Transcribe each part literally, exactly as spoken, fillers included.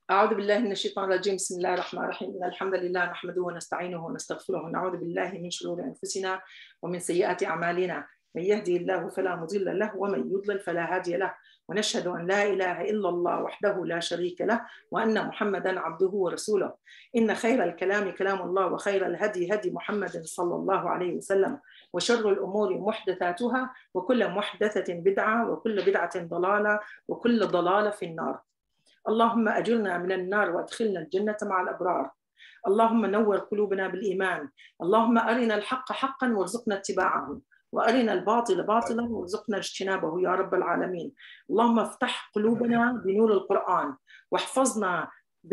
أعوذ بالله من الشيطان الرجيم. بسم الله الرحمن الرحيم. إن الحمد لله نحمده ونستعينه ونستغفره ونعوذ بالله من شرور أنفسنا ومن سيئات أعمالنا. من يهدي الله فلا مضل له ومن يضلل فلا هادي له. ونشهد أن لا إله إلا الله وحده لا شريك له وأن محمدا عبده ورسوله. إن خير الكلام كلام الله وخير الهدي هدي محمد صلى الله عليه وسلم وشر الأمور محدثاتها وكل محدثة بدعة وكل بدعة ضلالة وكل ضلالة في النار. اللهم أجرنا من النار وادخلنا الجنة مع الأبرار. اللهم نور قلوبنا بالإيمان. اللهم أرنا الحق حقا وارزقنا اتباعه وأرنا الباطل باطلا وارزقنا اجتنابه يا رب العالمين. اللهم افتح قلوبنا بنور القرآن واحفظنا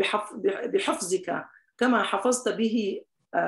بحفظك كما حفظت به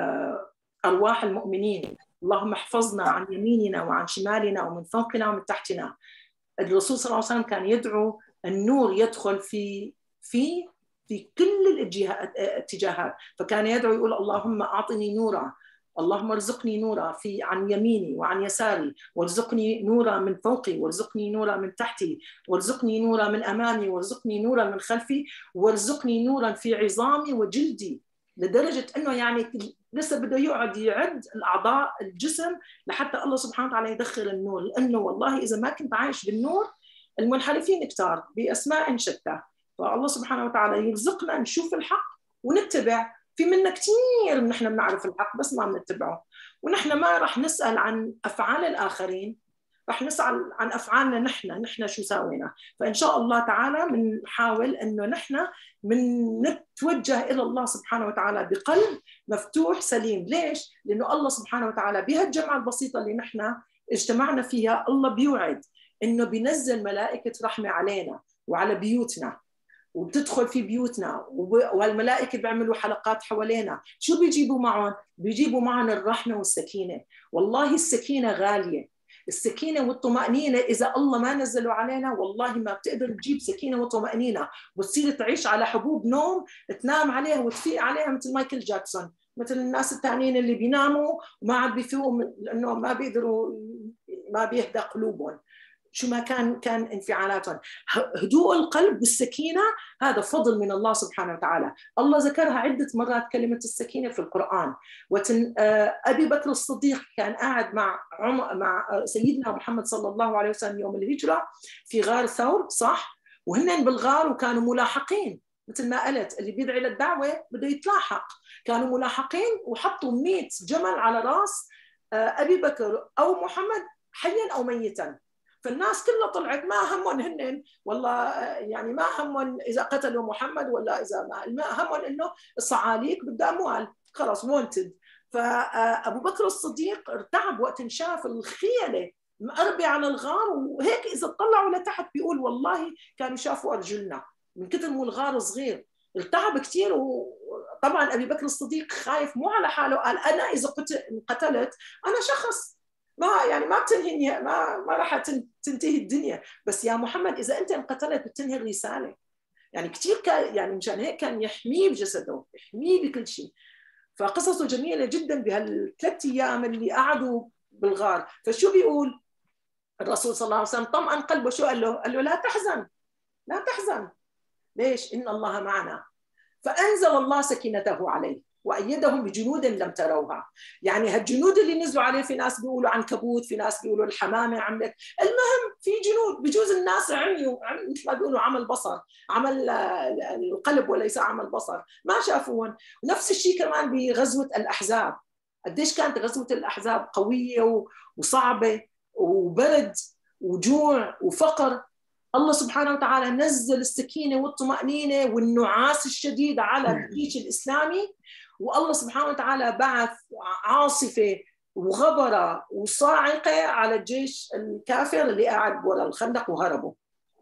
أرواح المؤمنين. اللهم احفظنا عن يميننا وعن شمالنا ومن فوقنا ومن تحتنا. الرسول صلى الله عليه وسلم كان يدعو النور يدخل في في في كل الاتجاهات، فكان يدعو يقول اللهم أعطني نورا، اللهم ارزقني نورا في عن يميني وعن يساري، وارزقني نورا من فوقي، وارزقني نورا من تحتي، وارزقني نورا من أمامي، وارزقني نورا من خلفي، وارزقني نورا في عظامي وجلدي. لدرجة أنه يعني لسه بده يقعد يعد الأعضاء الجسم لحتى الله سبحانه وتعالى يدخل النور، لأنه والله إذا ما كنت عايش بالنور المنحرفين كتار بأسماء شتى. فالله سبحانه وتعالى يرزقنا نشوف الحق ونتبع. في منا كثير نحن بنعرف الحق بس ما بنتبعه، ونحن ما راح نسأل عن أفعال الآخرين، راح نسأل عن أفعالنا نحن نحن شو سوينا. فإن شاء الله تعالى بنحاول إنه نحن من نتوجه إلى الله سبحانه وتعالى بقلب مفتوح سليم. ليش؟ لأنه الله سبحانه وتعالى بهالجمعة البسيطة اللي نحن اجتمعنا فيها الله بيوعد إنه بينزل ملائكة رحمة علينا وعلى بيوتنا، وبتدخل في بيوتنا، والملائكة بيعملوا حلقات حوالينا. شو بيجيبوا معهم؟ بيجيبوا معهم الرحمة والسكينة. والله السكينة غالية، السكينة والطمأنينة إذا الله ما نزلوا علينا والله ما بتقدر تجيب سكينة وطمأنينة، وتصير تعيش على حبوب نوم تنام عليها وتفيق عليها مثل مايكل جاكسون، مثل الناس الثانيين اللي بيناموا وما عاد بيفيقوا لأنه ما بيقدروا، ما بيهدى قلوبهم شو ما كان كان انفعالاتهم. هدوء القلب والسكينة هذا فضل من الله سبحانه وتعالى. الله ذكرها عدة مرات كلمة السكينة في القرآن. وتن أبي بكر الصديق كان قاعد مع مع سيدنا محمد صلى الله عليه وسلم يوم الهجرة في غار ثور، صح؟ وهن بالغار وكانوا ملاحقين، مثل ما قلت اللي بيدعي للدعوة بده يتلاحق. كانوا ملاحقين وحطوا مئة جمل على راس أبي بكر أو محمد حيا أو ميتا. فالناس كلها طلعت ما همهم هن والله، يعني ما همهم إذا قتلوا محمد ولا إذا ما, ما همهم إنه الصعاليك بدها أموال، خلاص وونتد. فأبو بكر الصديق ارتعب وقت شاف الخيلة مقربة على الغار، وهيك إذا طلعوا لتحت بيقول والله كانوا شافوا أرجلنا من كتر مو الغار صغير. ارتعب كثير، وطبعا أبي بكر الصديق خايف مو على حاله، قال أنا إذا قتلت أنا شخص ما يعني ما بتنهي، ما ما راح تنتهي الدنيا، بس يا محمد اذا انت انقتلت بتنهي الرساله. يعني كثير كان يعني مشان هيك كان يحميه بجسده، يحميه بكل شيء. فقصصه جميله جدا بهالثلاث ايام اللي قعدوا بالغار. فشو بيقول الرسول صلى الله عليه وسلم؟ طمأن قلبه. شو قال له؟ قال له لا تحزن، لا تحزن. ليش؟ ان الله معنا. فانزل الله سكينته عليه وأيدهم بجنود لم تروها. يعني هالجنود اللي نزلوا عليه، في ناس بيقولوا عنكبوت، في ناس بيقولوا الحمامة عملت، المهم في جنود. بجوز الناس عميوا مثل ما بيقولوا عمل بصر، عمل القلب وليس عمل بصر، ما شافوهم. ونفس الشيء كمان بغزوة الأحزاب. قديش كانت غزوة الأحزاب قوية وصعبة، وبرد وجوع وفقر. الله سبحانه وتعالى نزل السكينة والطمأنينة والنعاس الشديد على الجيش الإسلامي، والله سبحانه وتعالى بعث عاصفة وغبرة وصاعقة على الجيش الكافر اللي قاعد وراء الخندق وهربوا.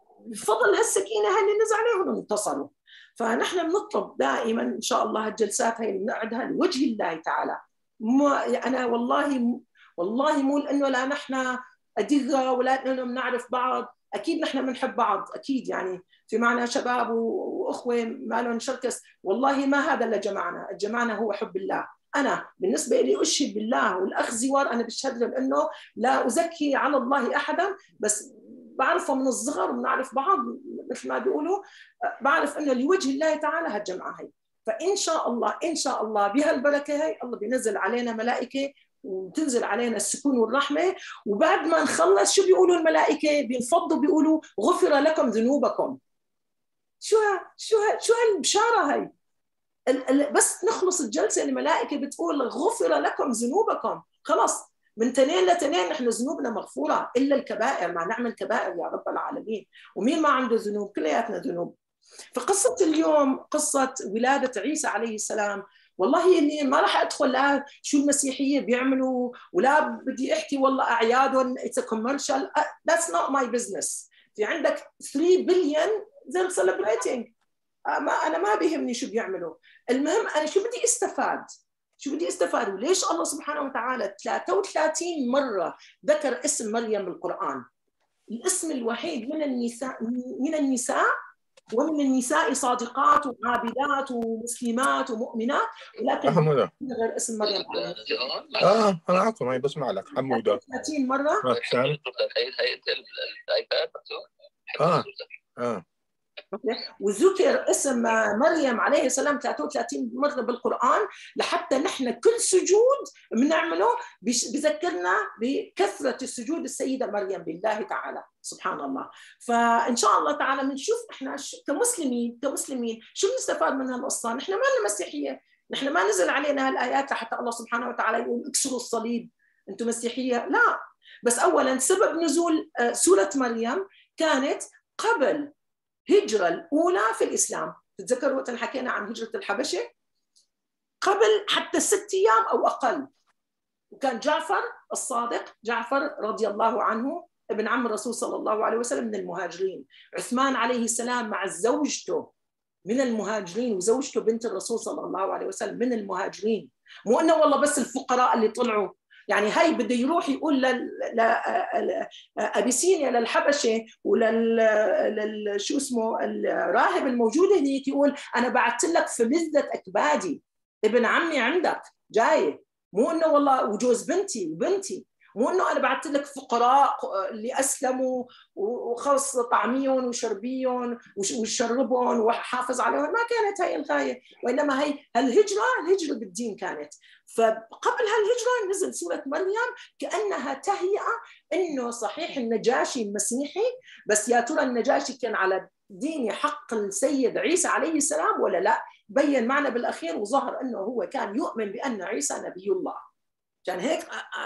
بفضل هالسكينة هل نزل عليهم وانتصروا. فنحن بنطلب دائما إن شاء الله هالجلسات هي بنقعدها لوجه الله تعالى. ما أنا والله والله مو لأنه لا نحن أدقة ولا لأنه بنعرف بعض، أكيد نحن بنحب بعض، أكيد يعني في معنا شباب وأخوة ما لهم شركس، والله ما هذا اللي جمعنا. الجمعنا هو حب الله. أنا بالنسبة لي أشهد بالله والأخ زوار، أنا بشهد له أنه لا أزكي على الله أحدا، بس بعرفه من الصغر وبنعرف بعض مثل ما بيقولوا، بعرف انه لوجه الله تعالى هالجمعه هي. فان شاء الله ان شاء الله بهالبركه هي الله بينزل علينا ملائكه وتنزل علينا السكون والرحمه، وبعد ما نخلص شو بيقولوا الملائكه؟ بينفضوا بيقولوا غفر لكم ذنوبكم. شو ها شو ها شو هالبشاره هي؟ بس نخلص الجلسه الملائكه بتقول غفر لكم ذنوبكم، خلص من تنين لتنين نحن ذنوبنا مغفوره، الا الكبائر، ما نعمل كبائر يا رب العالمين، ومين ما عنده ذنوب؟ كلياتنا ذنوب. فقصه اليوم قصه ولاده عيسى عليه السلام، والله اللي ما راح ادخل لا شو المسيحيه بيعملوا، ولا بدي احكي والله اعيادهم اتس كوميرشال، ذاتس نوت ماي بزنس. في عندك ثلاثة بليون they're celebrating، ما انا ما بيهمني شو بيعملوا، المهم انا شو بدي استفاد، شو بدي استفاد. وليش الله سبحانه وتعالى ثلاثة وثلاثين مره ذكر اسم مريم بالقران؟ الاسم الوحيد من النساء من النساء ومن النساء صادقات وعابدات ومسلمات ومؤمنات، ولكن حمودة غير اسم مريم. اه انا عارفه ما بسمع لك حمودة ثلاثين مره. اه اه وذكر اسم مريم عليه السلام ثلاثة وثلاثين مره بالقران، لحتى نحن كل سجود بنعمله بذكرنا بكثره السجود السيده مريم بالله تعالى سبحان الله. فان شاء الله تعالى بنشوف احنا كمسلمين كمسلمين شو بنستفاد من هالقصه. نحن ما لنا مسيحيه، نحن ما نزل علينا هالايات لحتى الله سبحانه وتعالى يقول اكسروا الصليب انتم مسيحيه، لا. بس اولا سبب نزول سوره مريم كانت قبل الهجرة الأولى في الإسلام. تتذكروا وقت حكينا عن هجرة الحبشة؟ قبل حتى ست أيام أو أقل. وكان جعفر الصادق، جعفر رضي الله عنه ابن عم الرسول صلى الله عليه وسلم من المهاجرين. عثمان عليه السلام مع زوجته من المهاجرين، وزوجته بنت الرسول صلى الله عليه وسلم من المهاجرين. مو أنه والله بس الفقراء اللي طلعوا، يعني هاي بده يروح يقول لأبيسينيا للحبشة ولل شو اسمه الراهب الموجود هنيك، يقول أنا بعثت لك في مزة أكبادي، ابن عمي عندك جاي، مو إنه والله وجوز بنتي وبنتي، مو إنه أنا بعثت لك فقراء اللي أسلموا وخلص طعميهم وشربيهم وشربهم وحافظ عليهم، ما كانت هاي الغاية، وإنما هي الهجرة الهجرة بالدين كانت. فقبل هالهجرة نزل سورة مريم كأنها تهيئة إنه صحيح النجاشي مسيحي، بس يا ترى النجاشي كان على دين حق السيد عيسى عليه السلام ولا لا؟ بين معنا بالأخير وظهر أنه هو كان يؤمن بأن عيسى نبي الله. كان هيك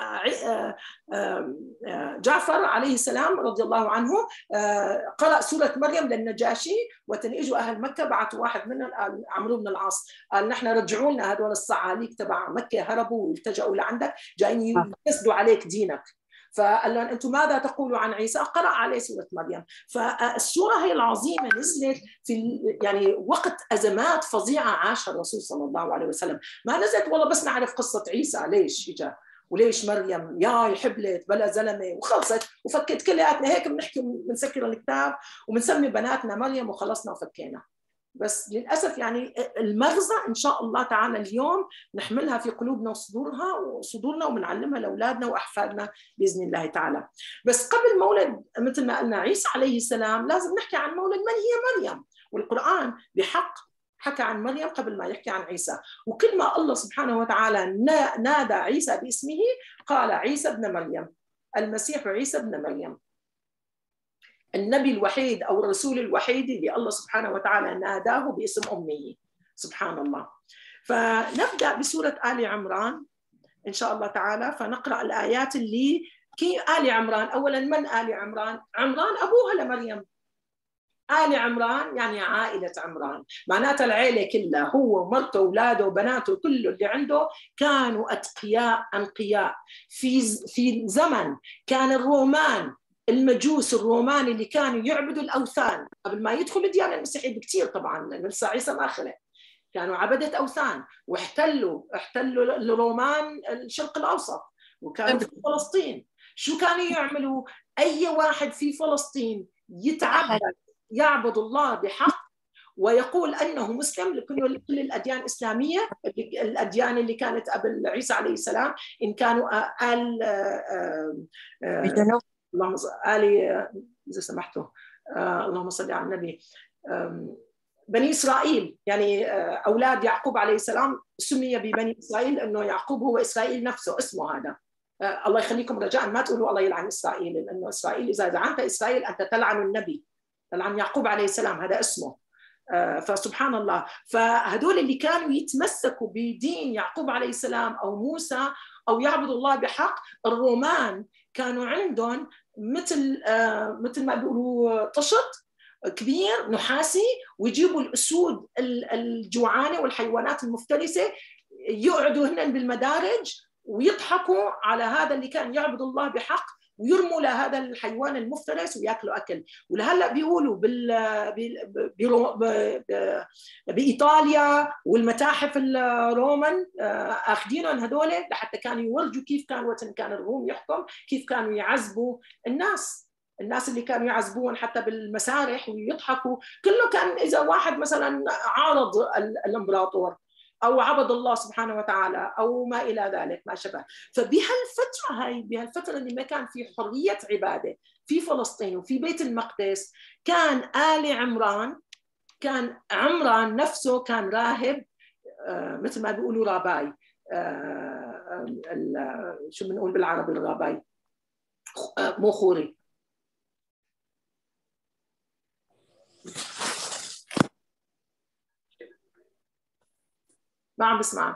جعفر عليه السلام رضي الله عنه قرأ سورة مريم للنجاشي، وتنيجوا أهل مكة بعثوا واحد منهم عمرو بن العاص قال نحن رجعوا لنا هذول الصعاليك تبع مكة، هربوا والتجأوا لعندك جايين يفسدوا عليك دينك. فقال لهم أنتم ماذا تقولوا عن عيسى؟ قرأ عليه سورة مريم. فالسورة هي العظيمة نزلت في يعني وقت أزمات فظيعة عاشها الرسول صلى الله عليه وسلم. ما نزلت والله بس نعرف قصة عيسى ليش إجا وليش مريم ياي حبلت بلا زلمة وخلصت وفكت كلياتنا، هيك بنحكي بنسكر الكتاب وبنسمي بناتنا مريم وخلصنا وفكينا. بس للأسف يعني المغزى إن شاء الله تعالى اليوم نحملها في قلوبنا وصدورها وصدورنا وبنعلمها لأولادنا وأحفادنا بإذن الله تعالى. بس قبل مولد مثل ما قلنا عيسى عليه السلام لازم نحكي عن مولد من هي مريم، والقرآن بحق حكى عن مريم قبل ما يحكي عن عيسى. وكل ما الله سبحانه وتعالى نادى عيسى باسمه قال عيسى ابن مريم، المسيح عيسى ابن مريم، النبي الوحيد أو الرسول الوحيد اللي الله سبحانه وتعالى ناداه باسم أمه. سبحان الله. فنبدأ بسورة آل عمران إن شاء الله تعالى، فنقرأ الآيات اللي كي آل عمران. أولا من آل عمران؟ عمران أبوها لمريم. آل عمران يعني عائلة عمران، معناتها العائلة كلها، هو ومرته وأولاده وبناته كله اللي عنده كانوا أتقياء أنقياء. في في زمن كان الرومان المجوس الرومان اللي كانوا يعبدوا الأوثان قبل ما يدخلوا الديانة المسيحية بكثير طبعا، لأن لسه عيسى ما خلق، كانوا عبدة أوثان واحتلوا احتلوا الرومان الشرق الأوسط وكانوا في فلسطين. شو كانوا يعملوا؟ أي واحد في فلسطين يتعبد يعبد الله بحق ويقول أنه مسلم لكل كل الأديان الإسلامية، الأديان اللي كانت قبل عيسى عليه السلام، إن كانوا آل اللهم آل اذا سمحتوا. آه اللهم صل على النبي. بني اسرائيل يعني اولاد يعقوب عليه السلام سمي ببني اسرائيل لانه يعقوب هو اسرائيل نفسه، اسمه هذا. آه الله يخليكم رجاء ما تقولوا الله يلعن اسرائيل، لانه اسرائيل اذا لعنت اسرائيل انت تلعن النبي، تلعن يعقوب عليه السلام، هذا اسمه. آه فسبحان الله. فهدول اللي كانوا يتمسكوا بدين يعقوب عليه السلام او موسى او يعبدوا الله بحق، الرومان كانوا عندهم مثل آه مثل ما بيقولوا طشت كبير نحاسي، ويجيبوا الاسود الجوعانه والحيوانات المفترسه يقعدوا هن بالمدارج ويضحكوا على هذا اللي كان يعبد الله بحق، ويرموا لهذا الحيوان المفترس وياكلوا اكل. ولهلا بيقولوا بال... بال... بايطاليا والمتاحف الرومان اخذينهم هذول لحتى كانوا يورجوا كيف كان وقت كان الروم يحكم، كيف كانوا يعذبوا الناس. الناس اللي كانوا يعذبون حتى بالمسارح ويضحكوا، كله كان اذا واحد مثلا عارض الامبراطور او عبد الله سبحانه وتعالى او ما الى ذلك ما شابه. فبهالفتره هاي، بهالفتره اللي ما كان في حريه عباده في فلسطين وفي بيت المقدس، كان آل عمران، كان عمران نفسه كان راهب، آه مثل ما بيقولوا راباي، آه شو بنقول بالعربي الراباي؟ آه مو خوري. ما عم بسمعك.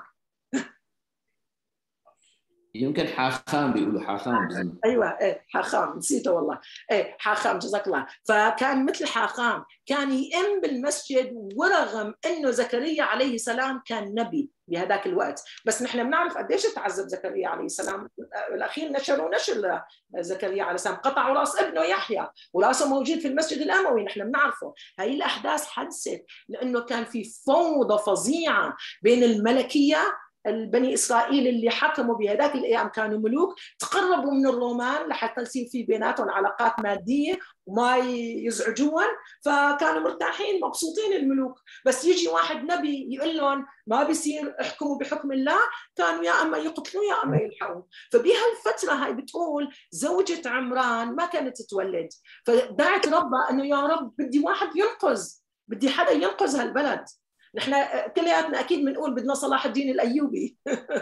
يمكن حاخام، بيقولوا حاخام. ايوه ايه حاخام، نسيته والله. ايه حاخام، جزاك الله. فكان مثل حاخام، كان يئم بالمسجد، ورغم انه زكريا عليه السلام كان نبي بهذاك الوقت، بس نحن بنعرف قديش تعذب زكريا عليه السلام. بالاخير نشروا نشر زكريا عليه السلام، قطعوا راس ابنه يحيى وراسه موجود في المسجد الاموي، نحن بنعرفه. هاي الاحداث حدثت لانه كان في فوضى فظيعه بين الملكيه، البني اسرائيل اللي حكموا بهذاك الايام كانوا ملوك، تقربوا من الرومان لحتى يصير في بيناتهم علاقات ماديه وما يزعجوهم، فكانوا مرتاحين مبسوطين الملوك. بس يجي واحد نبي يقول لهم ما بيصير احكموا بحكم الله، كانوا يا اما يقتلوا يا اما يلحقوا. فبهالفتره هاي بتقول زوجة عمران ما كانت تتولد، فدعت ربها انه يا رب بدي واحد ينقذ، بدي حدا ينقذ هالبلد. نحن كلياتنا اكيد بنقول بدنا صلاح الدين الايوبي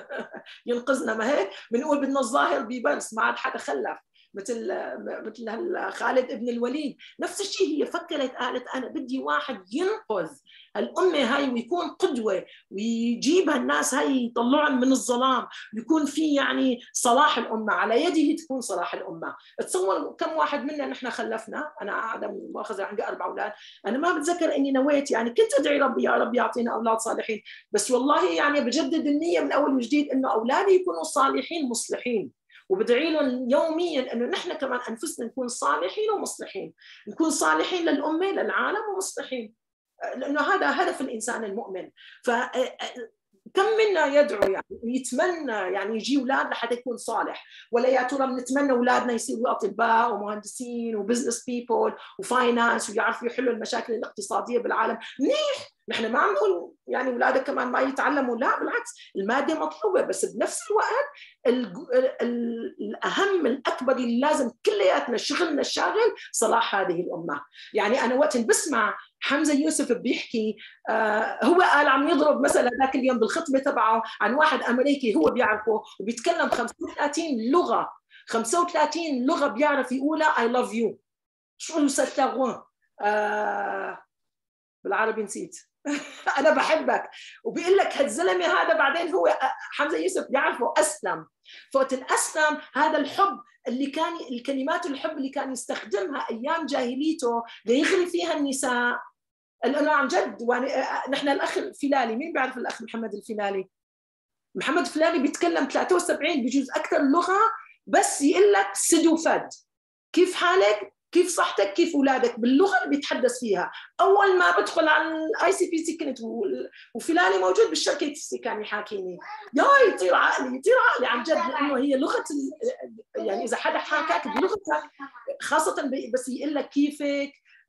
ينقذنا، ما هيك؟ بنقول بدنا الظاهر ببرس، ما عاد حدا خلف مثل مثل خالد ابن الوليد. نفس الشيء هي فكرت، قالت انا بدي واحد ينقذ الامه هاي ويكون قدوه ويجيب هالناس هاي يطلعهم من الظلام، ويكون في يعني صلاح الامه، على يده تكون صلاح الامه. تصور كم واحد منا نحن خلفنا، انا قاعده مؤاخذه عندي اربع اولاد، انا ما بتذكر اني نويت، يعني كنت ادعي ربي يا رب يعطينا اولاد صالحين، بس والله يعني بجدد النيه من اول وجديد انه اولادي يكونوا صالحين مصلحين، وبدعي لهم يوميا انه نحن كمان انفسنا نكون صالحين ومصلحين، نكون صالحين للامه للعالم ومصلحين، لانه هذا هدف الانسان المؤمن. ف كم منا يدعو يعني يتمنى يعني يجي اولاد لحتى يكون صالح، ولا يا ترى بنتمنى اولادنا يصيروا اطباء ومهندسين وبزنس بيبول وفاينانس ويعرفوا يحلوا المشاكل الاقتصاديه بالعالم؟ منيح، نحن ما عم نقول يعني اولادك كمان ما يتعلموا، لا بالعكس، الماده مطلوبه، بس بنفس الوقت الاهم الاكبر اللي لازم كلياتنا شغلنا الشاغل صلاح هذه الامه. يعني انا وقت بسمع حمزه يوسف بيحكي آه هو قال عم يضرب مثلا ذاك اليوم بالخطبه تبعه عن واحد امريكي هو بيعرفه وبيتكلم خمسة وثلاثين لغه، خمسة وثلاثين لغه بيعرف يقولها اي لاف يو، شو ستاغون آه بالعربي نسيت انا بحبك، وبيقول لك هالزلمه هذا بعدين هو حمزه يوسف بيعرفه اسلم. فوت الاسلم هذا الحب اللي كان، الكلمات الحب اللي كان يستخدمها ايام جاهليته ليغري فيها النساء، لانه عن جد نحن الاخ الفلالي، مين بيعرف الاخ محمد الفلالي؟ محمد الفلالي بيتكلم ثلاثة وسبعين بجوز اكثر لغه، بس يقول لك سد وفد، كيف حالك؟ كيف صحتك؟ كيف اولادك؟ باللغه اللي بيتحدث فيها. اول ما بدخل على الاي سي بي سي كنت وفلاني موجود بالشركه سي كان يحاكيني، يا يطير عقلي يطير عقلي عن جد، لانه هي لغه يعني اذا حدا حاكاك بلغتك خاصه بس يقول لك كيفك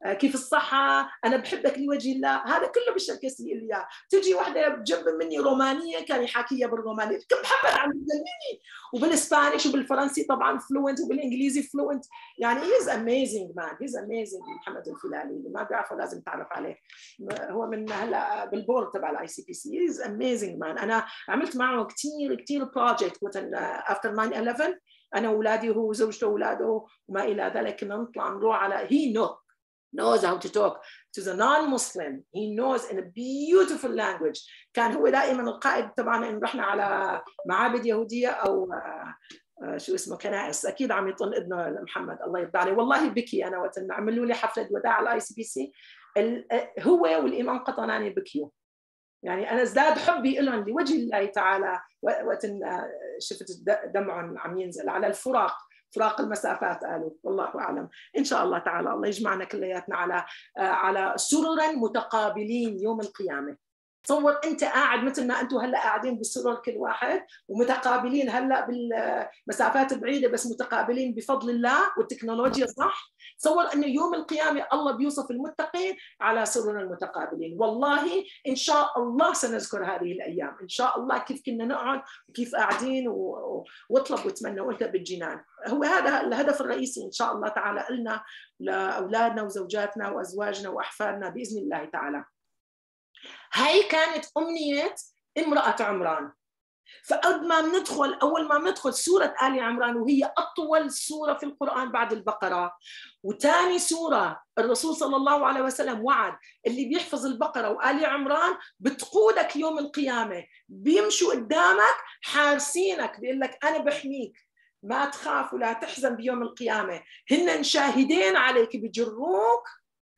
كيف الصحة، أنا بحبك لوجه الله، هذا كله بالشركسي لي إياه. تجي واحدة بجنب مني رومانية كان يحاكيها بالرومانية، كم محمد عم يجنني، وبالإسبانيش وبالفرنسي طبعا فلوينت وبالإنجليزي فلوينت. يعني he's amazing man, he's amazing. محمد الفلالي اللي ما بيعرفه لازم تعرف عليه، هو من هلا بالبورد تبع الاي سي بي سي. he's amazing man. أنا عملت معه كثير كثير بروجكت مثلا after nine eleven، أنا وأولادي وهو وزوجته وأولاده وما إلى ذلك، كنا نطلع نروح على he know knows how to talk to the non-Muslim. He knows in a beautiful language. كان هو دائما القائد تبعنا إن رحنا على معابد يهودية أو شو اسمه كنائس، أكيد عم يطن إذنه محمد الله يرضى عليه. والله بكي أنا وقت عملوا لي حفلة وداع على الآي سي بي سي، هو والإمام قطناني بكيوا. يعني أنا ازداد حبي لهم لوجه الله تعالى وقت شفت دمعهم عم ينزل على الفراق، فراق المسافات قالوا، والله أعلم. إن شاء الله تعالى الله يجمعنا كلياتنا على على سررا متقابلين يوم القيامة. تصور أنت قاعد مثل ما أنتم هلا قاعدين بالسرور كل واحد ومتقابلين هلا بالمسافات بعيدة بس متقابلين بفضل الله والتكنولوجيا صح. تصور أنه يوم القيامة الله بيوصف المتقين على سرور المتقابلين. والله إن شاء الله سنذكر هذه الأيام إن شاء الله، كيف كنا نقعد وكيف قاعدين واطلب واتمنى وأنت بالجنان. هو هذا الهدف الرئيسي إن شاء الله تعالى لنا لأولادنا وزوجاتنا وأزواجنا وأحفادنا بإذن الله تعالى. هاي كانت أمنية امرأة عمران. فقد ما بندخل أول ما بندخل سورة آل عمران، وهي أطول سورة في القرآن بعد البقرة، وثاني سورة الرسول صلى الله عليه وسلم وعد اللي بيحفظ البقرة وآل عمران بتقودك يوم القيامة، بيمشوا قدامك حارسينك، بيقول لك أنا بحميك ما تخاف ولا تحزن بيوم القيامة. هن شاهدين عليك بيجروك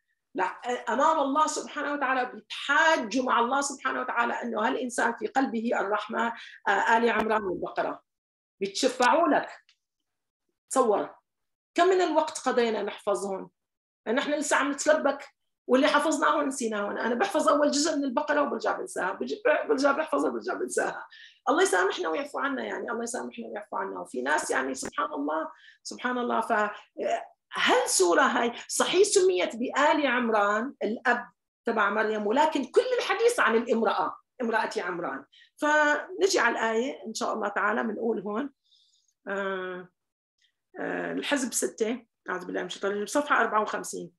أمام الله سبحانه وتعالى، بيتحاجوا مع الله سبحانه وتعالى أنه هالإنسان في قلبه الرحمة. آل عمران والبقرة بيتشفعوا لك. تصور كم من الوقت قضينا نحفظهم، نحن لسه عم نتلبك واللي حفظناهم نسيناهم. أنا بحفظ أول جزء من البقرة وبرجع بنساها، برجع بحفظها برجع بنساها. الله يسامحنا ويعفو عنا، يعني الله يسامحنا ويعفو عنا. وفي ناس يعني سبحان الله سبحان الله. ف هل سورة هاي صحيح سميت بآل عمران الأب تبع مريم، ولكن كل الحديث عن الامرأة امرأة عمران. فنجي على الآية إن شاء الله تعالى بنقول هون آه آه الحزب ستة، أعوذ بالله من الشيطان الرجيم، صفحة أربعة وخمسين.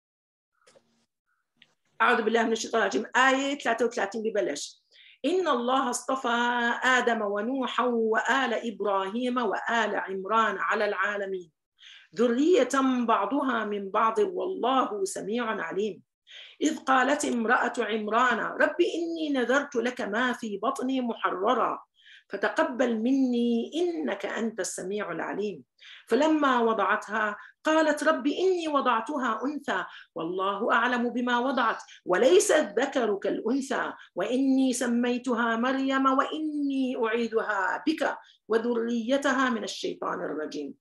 أعوذ بالله من الشيطان الرجيم، آية ثلاثة وثلاثين ببلش: إن الله اصطفى آدم ونوحا وآل إبراهيم وآل عمران على العالمين ذرية بعضها من بعض والله سميع عليم. إذ قالت امرأة عمران رب إني نذرت لك ما في بطني محررا فتقبل مني إنك أنت السميع العليم. فلما وضعتها قالت رب إني وضعتها أنثى والله أعلم بما وضعت وليس الذكر كالأنثى وإني سميتها مريم وإني أعيذها بك وذريتها من الشيطان الرجيم.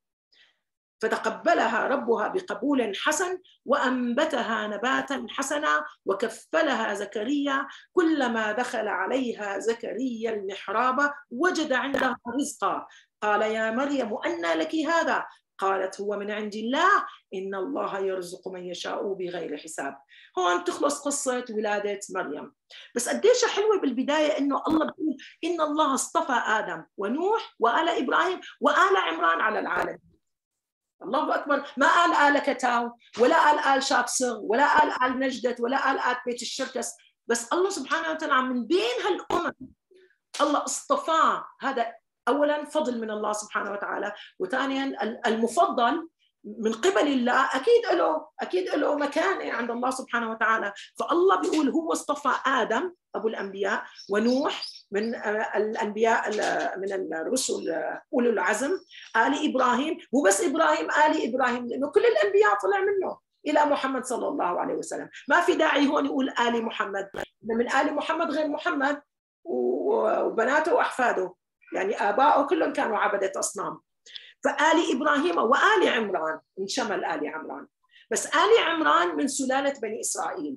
فتقبلها ربها بقبول حسن وأنبتها نباتا حسنا وكفلها زكريا كلما دخل عليها زكريا المحراب وجد عندها رزقا قال يا مريم أنى لك هذا؟ قالت هو من عند الله إن الله يرزق من يشاء بغير حساب. هون تخلص قصة ولادة مريم. بس قديش حلوة بالبداية إنه الله بيقول إن الله اصطفى آدم ونوح وآل إبراهيم وآل عمران على العالم. الله أكبر. ما قال آل كتاو ولا قال آل شابصغ ولا قال آل نجدت ولا قال آل بيت الشركس، بس الله سبحانه وتعالى من بين هالأمم الله اصطفاه. هذا أولا فضل من الله سبحانه وتعالى، وثانيا المفضل من قبل الله أكيد له أكيد له مكانة عند الله سبحانه وتعالى. فالله بيقول هو اصطفى آدم أبو الأنبياء ونوح من الأنبياء من الرسل أولو العزم، آل إبراهيم، مو بس إبراهيم آل إبراهيم لأنه كل الأنبياء طلع منه إلى محمد صلى الله عليه وسلم. ما في داعي هون يقول آل محمد، من آل محمد غير محمد وبناته وأحفاده، يعني آباؤه كلهم كانوا عبدة أصنام. فآل إبراهيم وآل عمران انشمل آل عمران، بس آل عمران من سلالة بني إسرائيل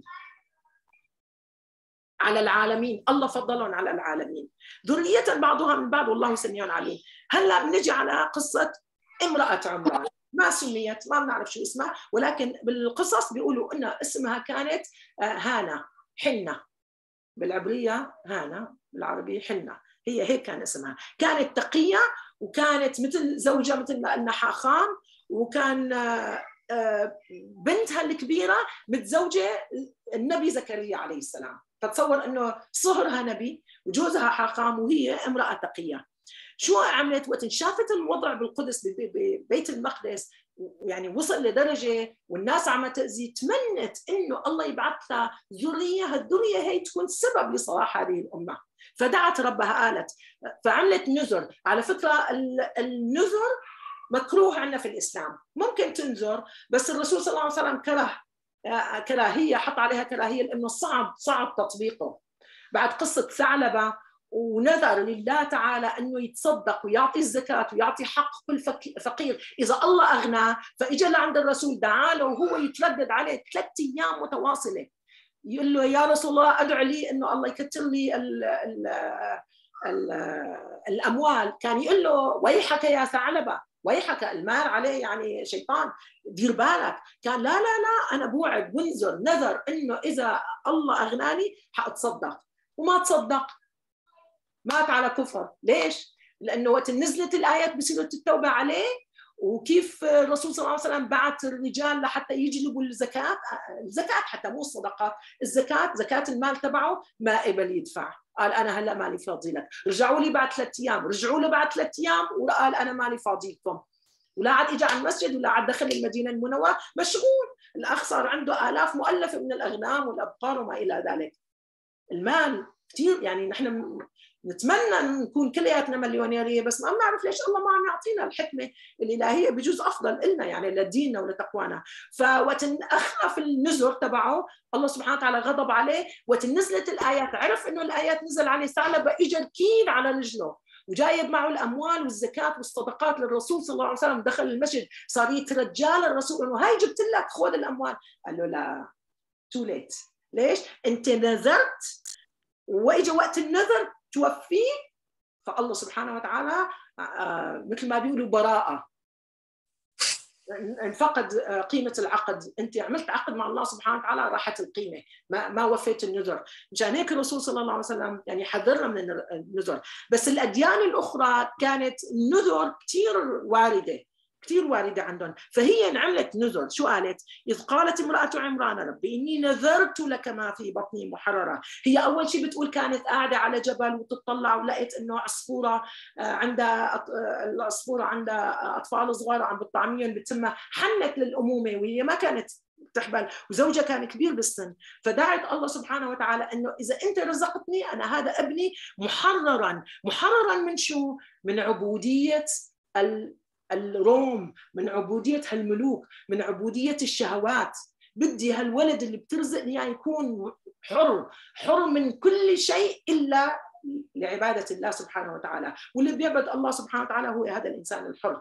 على العالمين، الله فضلهم على العالمين ذرية بعضها من بعض والله سميع عليم. هلا بنجي على قصة امرأة عمران. ما سميت، ما بنعرف شو اسمها، ولكن بالقصص بيقولوا إن اسمها كانت هانا، حنة بالعبرية، هانا بالعربية حنة، هي هيك كان اسمها. كانت تقية وكانت مثل زوجة مثل ما قلنا حاخام، وكان بنتها الكبيرة متزوجة النبي زكريا عليه السلام، فتصور انه صهرها نبي وجوزها حاخام وهي امرأة تقية. شو عملت وقت شافت الوضع بالقدس ببيت المقدس، يعني وصل لدرجة والناس عم تأذي، تمنت انه الله يبعث لها ذرية، هالذرية هي تكون سبب لصلاح هذه الأمة، فدعت ربها قالت، فعملت نذر. على فكرة النذر مكروه عندنا في الإسلام، ممكن تنذر بس الرسول صلى الله عليه وسلم كره كراهية، حط عليها كراهية لأنه صعب صعب تطبيقه. بعد قصة ثعلبة ونذر لله تعالى أنه يتصدق ويعطي الزكاة ويعطي حق كل فقير إذا الله أغناه، فإجا لعند الرسول دعاله وهو يتردد عليه ثلاث أيام متواصلة، يقول له يا رسول الله أدعو لي أنه الله يكتر لي ال ال ال الأموال. كان يقول له ويحك يا ثعلبة، ويحك، المال عليه يعني شيطان، دير بالك. كان لا لا لا أنا بوعد وانذر نذر إنه إذا الله أغناني حأتصدق، وما تصدق، مات على كفر. ليش؟ لأنه وقت نزلت الآيات بسورة التوبة عليه، وكيف الرسول صلى الله عليه وسلم بعث الرجال لحتى يجلبوا الزكاة، الزكاة حتى مو الصدقات، الزكاة زكاة المال تبعه ما قبل يدفع، قال أنا هلا مالي فاضي لك، رجعوا لي بعد ثلاث أيام، رجعوا له بعد ثلاث أيام وقال أنا مالي فاضي لكم، ولا عاد إجا على المسجد ولا عاد دخل المدينة المنورة، مشغول. الأخ صار عنده آلاف مؤلفة من الأغنام والأبقار وما إلى ذلك. المال كثير، يعني نحن نتمنى نكون كلياتنا مليونيريه، بس ما بنعرف ليش الله ما عم يعطينا الحكمه الالهيه، بجوز افضل لنا يعني لديننا ولتقوانا. فوقت اخلف النذر تبعه الله سبحانه وتعالى غضب عليه، وقت نزلت الايات عرف انه الايات نزل عليه ثعلبه، اجى ركين على رجله وجايب معه الاموال والزكاه والصدقات للرسول صلى الله عليه وسلم، دخل المسجد صار يترجى للرسول انه هاي جبت لك خذ الاموال، قال له لا تو ليت. ليش؟ انت نذرت واجى وقت النذر توفيه، فالله سبحانه وتعالى مثل ما بيقولوا براءة، انفقد قيمة العقد، انت عملت عقد مع الله سبحانه وتعالى راحت القيمة، ما ما وفيت النذر. مشان هيك الرسول صلى الله عليه وسلم يعني حذرنا من النذر. بس الأديان الأخرى كانت النذر كثير واردة، كثير واردة عندهم، فهي انعملت نذر. شو قالت؟ إذ قالت امرأة عمران ربي إني نذرت لك ما في بطني محررة. هي أول شيء بتقول كانت قاعدة على جبل وتطلع ولقيت إنه عصفورة عندها، العصفورة عندها أطفال صغار عم بتطعميهم بتسمى، حنت للأمومة وهي ما كانت تحبل وزوجها كان كبير بالسن، فدعت الله سبحانه وتعالى إنه إذا أنت رزقتني أنا هذا ابني محررا. محررا من شو؟ من عبودية ال الروم، من عبودية هالملوك، من عبودية الشهوات. بدي هالولد اللي بترزقني يعني يكون حر، حر من كل شيء إلا لعبادة الله سبحانه وتعالى، واللي بيعبد الله سبحانه وتعالى هو هذا الإنسان الحر.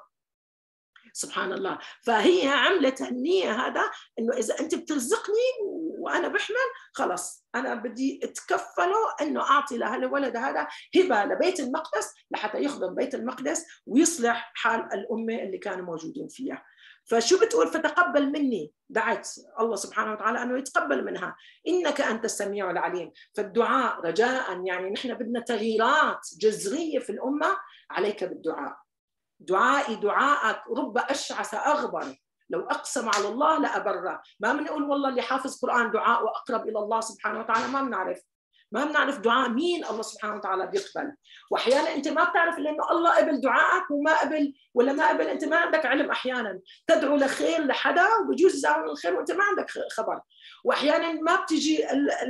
سبحان الله. فهي عملت النية هذا إنه إذا أنت بترزقني وأنا بحمل خلص أنا بدي أتكفله إنه أعطي لهالولد هذا هبة لبيت المقدس لحتى يخدم بيت المقدس ويصلح حال الأمة اللي كانوا موجودين فيها. فشو بتقول؟ فتقبل مني، دعت الله سبحانه وتعالى أنه يتقبل منها، إنك أنت السميع العليم. فالدعاء رجاء، يعني نحن بدنا تغييرات جذرية في الأمة، عليك بالدعاء. دعائي دعاءك رب أشعث أغبر لو أقسم على الله لأبره. ما بنقول والله اللي حافظ قرآن دعاء وأقرب إلى الله سبحانه وتعالى، ما بنعرف ما بنعرف دعاء مين الله سبحانه وتعالى بيقبل. وأحيانا أنت ما بتعرف لأنه الله قبل دعائك وما قبل ولا ما قبل، أنت ما عندك علم. أحيانا تدعو لخير لحدا وبجوز يزعل الخير وأنت ما عندك خبر، وأحيانا ما بتجي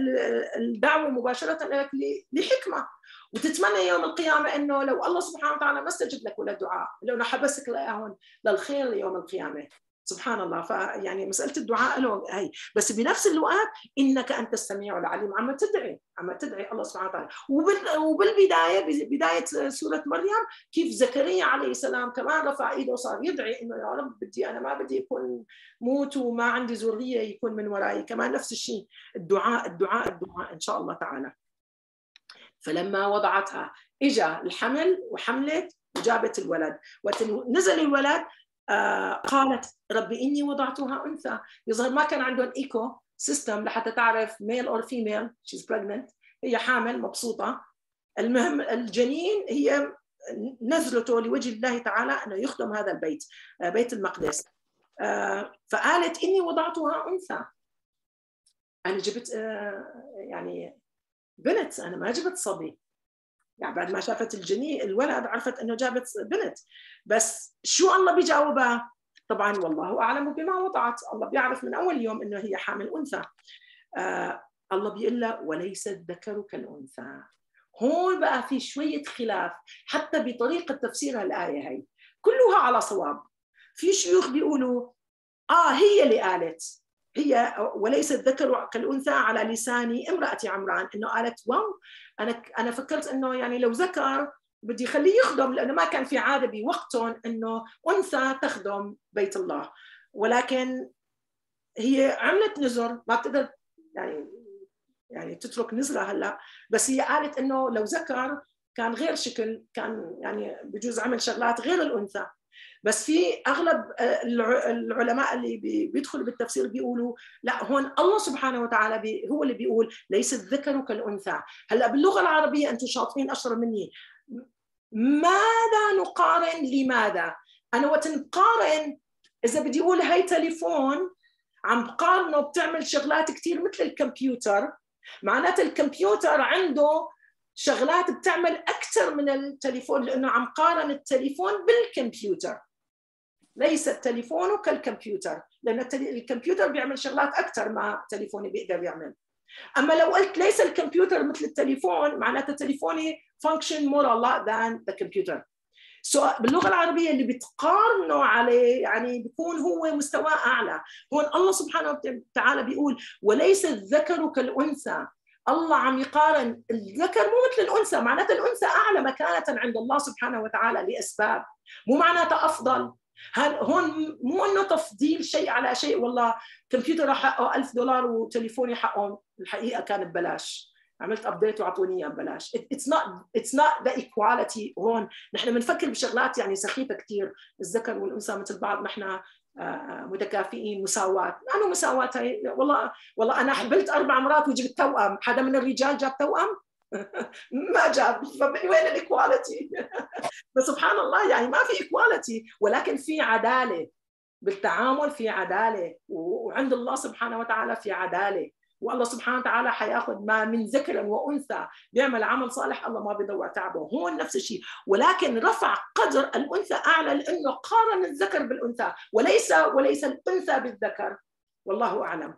الدعوة مباشرة لك لحكمة، وتتمنى يوم القيامة إنه لو الله سبحانه وتعالى ما استجب لك ولا دعاء، لو حبسك لأهون للخير ليوم القيامة. سبحان الله. فيعني مسألة الدعاء له هي، بس بنفس الوقت إنك أنت السميع العليم، عم تدعي عم تدعي الله سبحانه وتعالى. وبالبداية بداية سورة مريم كيف زكريا عليه السلام كمان رفع إيده وصار يدعي إنه يا رب بدي أنا ما بدي يكون موت وما عندي ذرية يكون من ورائي، كمان نفس الشيء الدعاء الدعاء الدعاء إن شاء الله تعالى. فلما وضعتها إجا الحمل وحملت وجابت الولد، ونزل الولد آه قالت ربي إني وضعتها أنثى. يظهر ما كان عندهم إيكو سيستم لحتى تعرف ميل أو فيميل، she's pregnant، هي حامل مبسوطة. المهم الجنين هي نزلته لوجه الله تعالى أنه يخدم هذا البيت، بيت المقدس. فقالت إني وضعتها أنثى، أنا جبت يعني بنت، أنا ما جبت صبي. يعني بعد ما شافت الجنين الولد عرفت أنه جابت بنت. بس شو الله بيجاوبها؟ طبعا والله أعلم بما وضعت، الله بيعرف من أول يوم أنه هي حامل أنثى. الله بيقول له وليس الذكر كالأنثى. هون بقى في شوية خلاف حتى بطريقة تفسير الآية هي، كلها على صواب. في شيوخ بيقولوا آه هي اللي قالت، هي وليس الذكر كالأنثى على لسان امرأة عمران، إنه قالت واو أنا أنا فكرت إنه يعني لو ذكر بدي خليه يخدم، لأنه ما كان في عادة بوقتهم إنه أنثى تخدم بيت الله. ولكن هي عملت نذر، ما بتقدر يعني يعني تترك نزرة هلا، بس هي قالت انه لو ذكر كان غير شكل، كان يعني بجوز عمل شغلات غير الانثى. بس في اغلب العلماء اللي بيدخلوا بالتفسير بيقولوا لا، هون الله سبحانه وتعالى بي هو اللي بيقول ليس الذكر كالانثى. هلا باللغه العربيه انتم شاطرين اشطر مني، ماذا نقارن؟ لماذا؟ انا وقت نقارن، اذا بدي اقول هاي تليفون عم بقارنه بتعمل شغلات كثير مثل الكمبيوتر، معناته الكمبيوتر عنده شغلات بتعمل أكثر من التليفون، لأنه عم قارن التليفون بالكمبيوتر. ليس التليفون كالكمبيوتر، لأن الكمبيوتر بيعمل شغلات أكثر ما تليفوني بيقدر يعمل. أما لو قلت ليس الكمبيوتر مثل التليفون، معناته تليفوني function more a lot than the computer. سو so, باللغه العربيه اللي بتقارنوا عليه يعني بيكون هو مستواه اعلى. هون الله سبحانه وتعالى بيقول وليس الذكر كالانثى. الله عم يقارن الذكر مو مثل الانثى، معناته الانثى اعلى مكانه عند الله سبحانه وتعالى لاسباب، مو معناته افضل. هون مو انه تفضيل شيء على شيء، والله كمبيوتر حقه ألف دولار وتليفوني حقه الحقيقه كان ببلاش، عملت ابديت وعطوني اياه ببلاش. اتس نوت اتس نوت ذا ايكواليتي. هون نحن بنفكر بشغلات يعني سخيفه كثير، الذكر والانثى مثل بعض، نحن متكافئين، مساواه. انه مساواه هي والله والله انا حبلت اربع مرات وجبت توأم، حدا من الرجال جاب توأم؟ ما جاب. فمن وين الايكواليتي؟ فسبحان الله يعني ما في ايكواليتي، ولكن في عداله بالتعامل، في عداله، وعند الله سبحانه وتعالى في عداله. والله سبحانه وتعالى حياخذ ما من ذكر وانثى بيعمل عمل صالح، الله ما بيضوع تعبه. هون نفس الشيء، ولكن رفع قدر الانثى اعلى لانه قارن الذكر بالانثى، وليس وليس الانثى بالذكر، والله اعلم.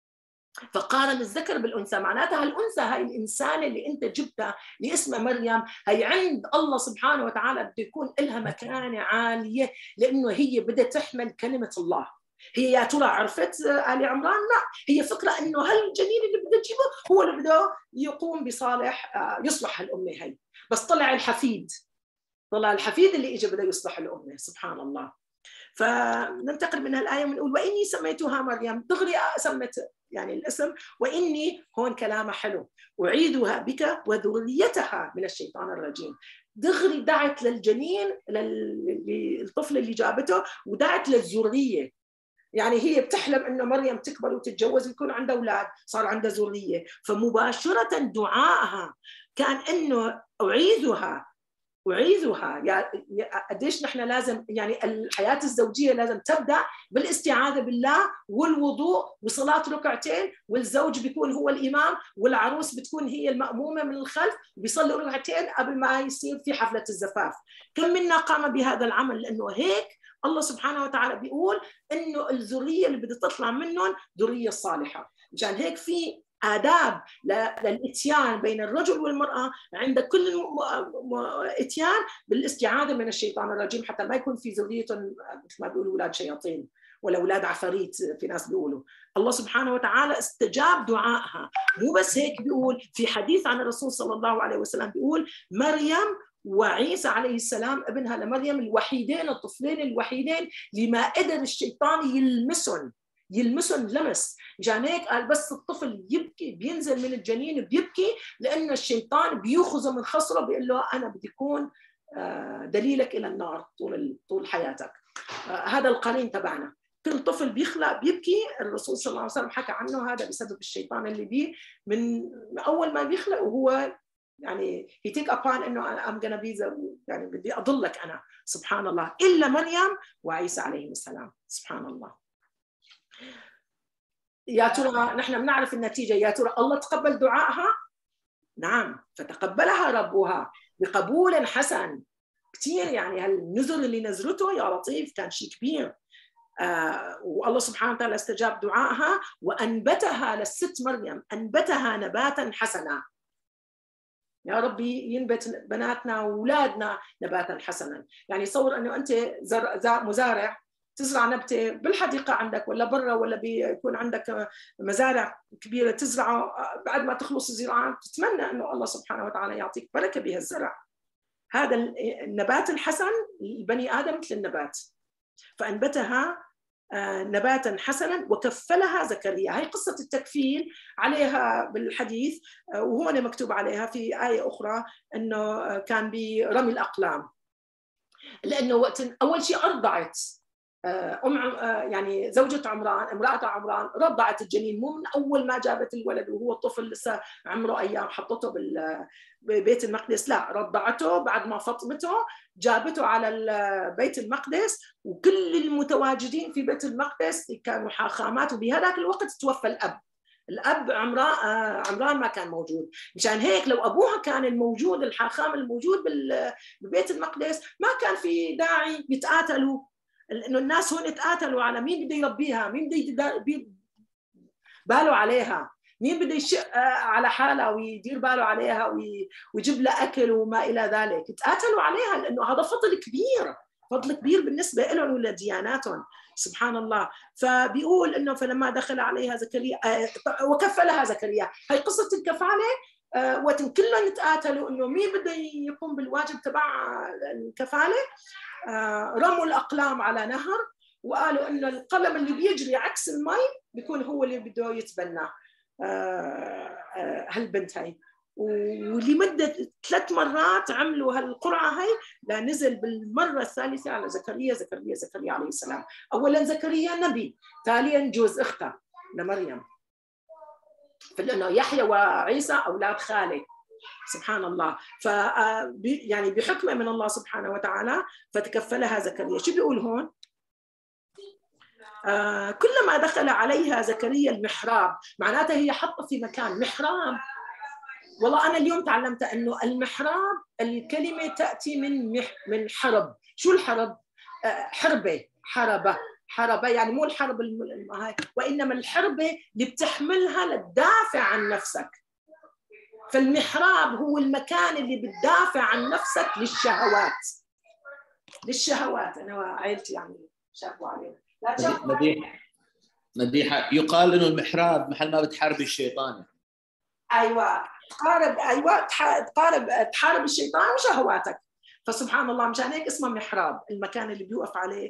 فقارن الذكر بالانثى، معناتها الانثى هاي الانسانه اللي انت جبتها اللي اسمها مريم، هي عند الله سبحانه وتعالى بده يكون لها مكانه عاليه، لانه هي بدها تحمل كلمه الله. هي يا ترى عرفت آل عمران؟ لا، هي فكرة إنه هالجنين اللي بده تجيبه هو اللي بده يقوم بصالح يصلح الأمة هي. بس طلع الحفيد، طلع الحفيد اللي إجا بده يصلح الأمة، سبحان الله. فننتقل من هالآية ونقول وإني سميتها مريم، دغري سمت يعني الاسم، وإني هون كلامه حلو، أعيدها بك وذريتها من الشيطان الرجيم. دغري دعت للجنين، للطفل اللي جابته، ودعت للذرية. يعني هي بتحلم انه مريم تكبر وتتجوز ويكون عندها اولاد، صار عندها ذريه، فمباشره دعائها كان انه اعيذها اعيذها. يعني قديش نحن لازم يعني الحياه الزوجيه لازم تبدا بالاستعاذه بالله والوضوء وصلاه ركعتين، والزوج بيكون هو الامام والعروس بتكون هي المامومه من الخلف، وبيصلوا ركعتين قبل ما يصير في حفله الزفاف. كم منا قام بهذا العمل؟ لانه هيك الله سبحانه وتعالى بيقول انه الذريه اللي بدها تطلع منهم ذريه صالحه. مشان هيك في آداب للإتيان بين الرجل والمرأة عند كل إتيان بالاستعاذة من الشيطان الرجيم، حتى ما يكون في ذريتهم مثل ما بيقولوا أولاد شياطين ولا أولاد عفاريت، في ناس بيقولوا. الله سبحانه وتعالى استجاب دعائها. مو بس هيك، بيقول في حديث عن الرسول صلى الله عليه وسلم، بيقول مريم وعيسى عليه السلام ابنها لمريم الوحيدين، الطفلين الوحيدين لما قدر الشيطان يلمسهم يلمسهم لمس. مشان هيك قال بس الطفل يبكي بينزل من الجنين بيبكي، لأن الشيطان بيأخذه من خصره، بيقول له أنا بدي أكون دليلك إلى النار طول طول حياتك. هذا القرين تبعنا. كل طفل بيخلق بيبكي، الرسول صلى الله عليه وسلم حكى عنه هذا بسبب الشيطان اللي بيه من اول ما بيخلق، وهو يعني he take upon انه I'm gonna be the يعني بدي اضلك انا. سبحان الله. الا مريم وعيسى عليهم السلام. سبحان الله. يا ترى نحن بنعرف النتيجه، يا ترى الله تقبل دعائها؟ نعم، فتقبلها ربها بقبول حسن كثير. يعني هالنذر اللي نزرته يا لطيف كان شيء كبير. آه والله سبحانه وتعالى استجاب دعائها وأنبتها للست مريم، أنبتها نباتا حسنا. يا ربي ينبت بناتنا وأولادنا نباتا حسنا. يعني صور أنه أنت مزارع تزرع نبتة بالحديقة عندك ولا برا، ولا بيكون عندك مزارع كبيرة تزرعه، بعد ما تخلص الزراعة تتمنى أنه الله سبحانه وتعالى يعطيك بركة بهالزرع. هذا النبات الحسن، البني آدم مثل النبات. فأنبتها نباتا حسنا وكفلها زكريا. هي قصة التكفيل عليها بالحديث، وهون مكتوب عليها في آية أخرى أنه كان برمي الأقلام، لأنه وقت أول شيء أرضعت أم يعني زوجة عمران، امرأة عمران رضعت الجنين، مو من أول ما جابت الولد وهو الطفل لسه عمره أيام حطته ببيت المقدس، لا، رضعته بعد ما فطمته جابته على بيت المقدس، وكل المتواجدين في بيت المقدس كانوا حاخامات. وبهذاك الوقت توفى الأب، الأب عمران عمران ما كان موجود. مشان هيك لو أبوها كان الموجود، الحاخام الموجود ببيت المقدس، ما كان في داعي يتقاتلوا، لأنه الناس هون يتقاتلوا على مين بده يربيها، مين بده يدير باله عليها، مين بده يشق على حالها ويدير باله عليها ويجيب لها أكل وما إلى ذلك. يتقاتلوا عليها لأنه هذا فضل كبير، فضل كبير بالنسبة لهم ولدياناتهم. سبحان الله. فبيقول إنه فلما دخل عليها زكريا وكفلها زكريا. هي قصة الكفالة. وقت كلهم يتقاتلوا إنه مين بده يقوم بالواجب تبع الكفالة، رموا الأقلام على نهر وقالوا إنه القلم اللي بيجري عكس المي بيكون هو اللي بده يتبنى هالبنت هاي. ولمدة ثلاث مرات عملوا هالقرعة هاي لنزل بالمرة الثالثة على زكريا زكريا زكريا عليه السلام. أولا زكريا نبي، ثانيا جوز أخته لمريم، فلأنه يحيى وعيسى أولاد خالد. سبحان الله. ف يعني بحكمه من الله سبحانه وتعالى فتكفلها زكريا. شو بيقول هون؟ آه كلما دخل عليها زكريا المحراب، معناتها هي حطه في مكان محراب. والله أنا اليوم تعلمت أنه المحراب الكلمة تأتي من مح من حرب. شو الحرب؟ آه حربة، حربة، حربة يعني مو الحرب هاي، وإنما الحربة اللي بتحملها لتدافع عن نفسك. فالمحراب هو المكان اللي بتدافع عن نفسك للشهوات، للشهوات. أنا وعائلتي يعني شافوا علينا. مديحة مديحة يقال إنه المحراب محل ما بتحارب الشيطان. أيوة، تقارب، أيوة تقارب تحارب الشيطان وشهواتك. فسبحان الله، مشان هيك اسمه محراب، المكان اللي بيوقف عليه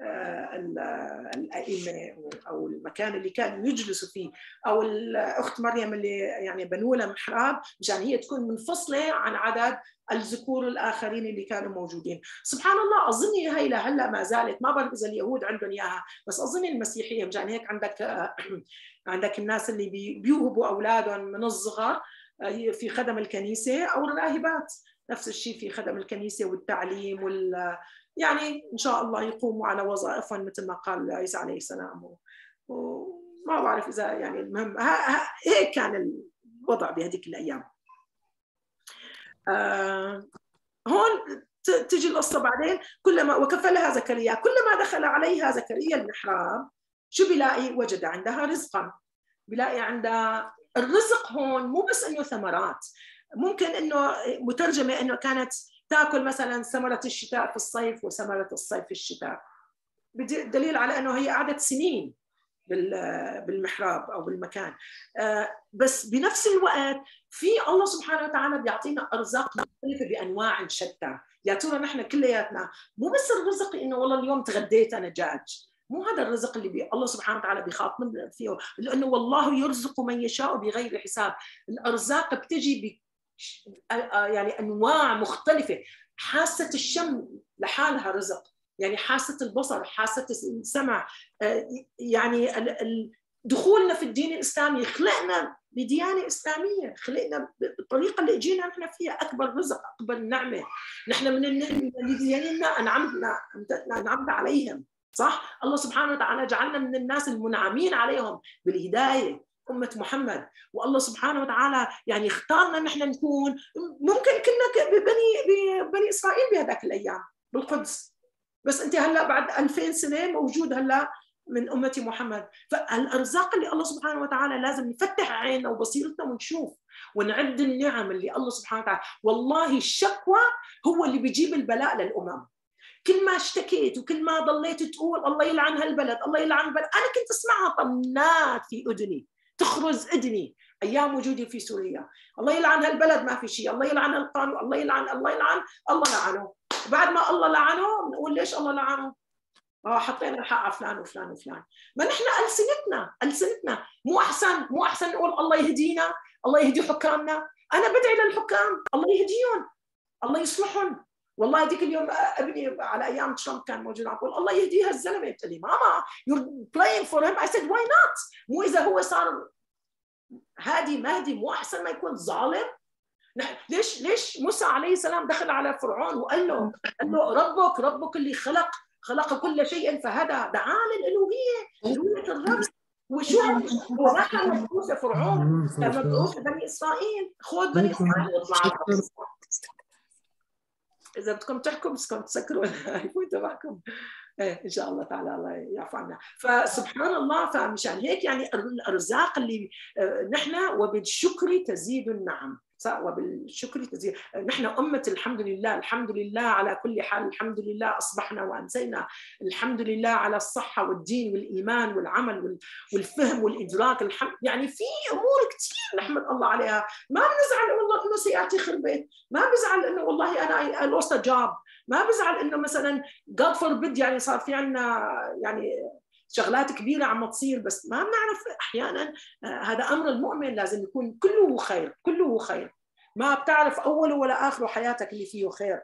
الأئمة، أو المكان اللي كانوا يجلسوا فيه، أو الأخت مريم اللي يعني بنوا لها محراب مشان هي تكون منفصلة عن عدد الذكور الآخرين اللي كانوا موجودين. سبحان الله. أظن هي لهلا ما زالت، ما بعرف إذا اليهود عندهم إياها، بس أظن المسيحية مشان هيك عندك عندك الناس اللي بيوهبوا أولادهم من الصغر في خدم الكنيسة، أو الراهبات نفس الشيء في خدم الكنيسة والتعليم وال يعني إن شاء الله يقوموا على وظائفهم مثل ما قال عيسى عليه السلام. وما بعرف إذا يعني المهم هيك كان الوضع بهذيك الأيام. آه هون تجي القصة بعدين. كلما وكفلها زكريا، كلما دخل عليها زكريا المحراب شو بيلاقي؟ وجد عندها رزقا. بيلاقي عندها الرزق. هون مو بس إنه ثمرات، ممكن إنه مترجمة إنه كانت تاكل مثلا ثمرة الشتاء في الصيف وثمرة الصيف في الشتاء، دليل على انه هي قعدت سنين بالمحراب او بالمكان. بس بنفس الوقت في الله سبحانه وتعالى بيعطينا ارزاق مختلفه بانواع شتى. يا ترى نحن كلياتنا مو بس الرزق انه والله اليوم تغديت انا دجاج، مو هذا الرزق اللي بي الله سبحانه وتعالى بيخاطبنا فيه، لانه والله يرزق من يشاء بغير حساب. الارزاق بتجي ب يعني انواع مختلفه. حاسه الشم لحالها رزق، يعني حاسة البصر، حاسة السمع، يعني دخولنا في الدين الإسلامي، خلقنا بديانة إسلامية، خلقنا بالطريقة اللي اجينا نحن فيها، أكبر رزق، أكبر نعمة. نحن من الديانين أنعمنا أنعمنا عليهم، صح؟ الله سبحانه وتعالى جعلنا من الناس المنعمين عليهم بالهداية، أمة محمد. والله سبحانه وتعالى يعني اختارنا نحن نكون، ممكن كنا ببني ببني إسرائيل بهذاك الأيام بالقدس، بس أنت هلا بعد ألفين سنة موجود هلا من أمة محمد. فالأرزاق اللي الله سبحانه وتعالى لازم نفتح عيننا وبصيرتنا ونشوف ونعد النعم اللي الله سبحانه وتعالى. والله الشكوى هو اللي بيجيب البلاء للأمم. كل ما اشتكيت وكل ما ضليت تقول الله يلعن هالبلد، الله يلعن البلد، أنا كنت أسمعها طنات في أذني، تخرز أذني أيام وجودي في سوريا. الله يلعن هالبلد ما في شيء، الله يلعن القانون، الله يلعن الله يلعن الله لعنه. بعد ما الله لعنه بنقول ليش الله لعنه؟ اه حطينا الحق على فلان وفلان وفلان. ما نحن ألسنتنا ألسنتنا مو أحسن مو أحسن نقول الله يهدينا، الله يهدي حكامنا. أنا بدعي للحكام الله يهديهم، الله يصلحهم. والله هذيك اليوم ابني على ايام ترامب كان موجود، عم بقول الله يهدي هالزلمه، قلت لي ماما you're playing for him. I said why not؟ مو اذا هو صار هادي مهدي مو احسن ما يكون ظالم؟ ليش ليش موسى عليه السلام دخل على فرعون وقال له قال له ربك ربك اللي خلق خلق كل شيء فهدى، دعاه للالوهيه، الوهيه الرب. وشو هو ما كان مبعوث فرعون، كان مبعوث بني اسرائيل. خذ بني اسرائيل واطلع. إذا بدكم تحكوا بدكم تسكروا الآيفون تبعكم إيه إن شاء الله تعالى الله يعفو عنا. فسبحان الله، فمشان هيك يعني الأرزاق اللي نحن وبالشكر تزيد النعم، وبالشكر تزيد. نحن أمة الحمد لله، الحمد لله على كل حال، الحمد لله أصبحنا وأمسينا، الحمد لله على الصحة والدين والإيمان والعمل والفهم والإدراك. الحمد يعني في أمور كثير نحمد الله عليها. ما بنزعل والله إنه سيارتي خربت، ما بزعل إنه والله أنا لوست جوب، ما بزعل إنه مثلا God forbid يعني صار في عنا يعني شغلات كبيرة عم تصير، بس ما بنعرف أحيانا هذا أمر المؤمن لازم يكون كله خير، كله خير. ما بتعرف أوله ولا آخره حياتك اللي فيه خير،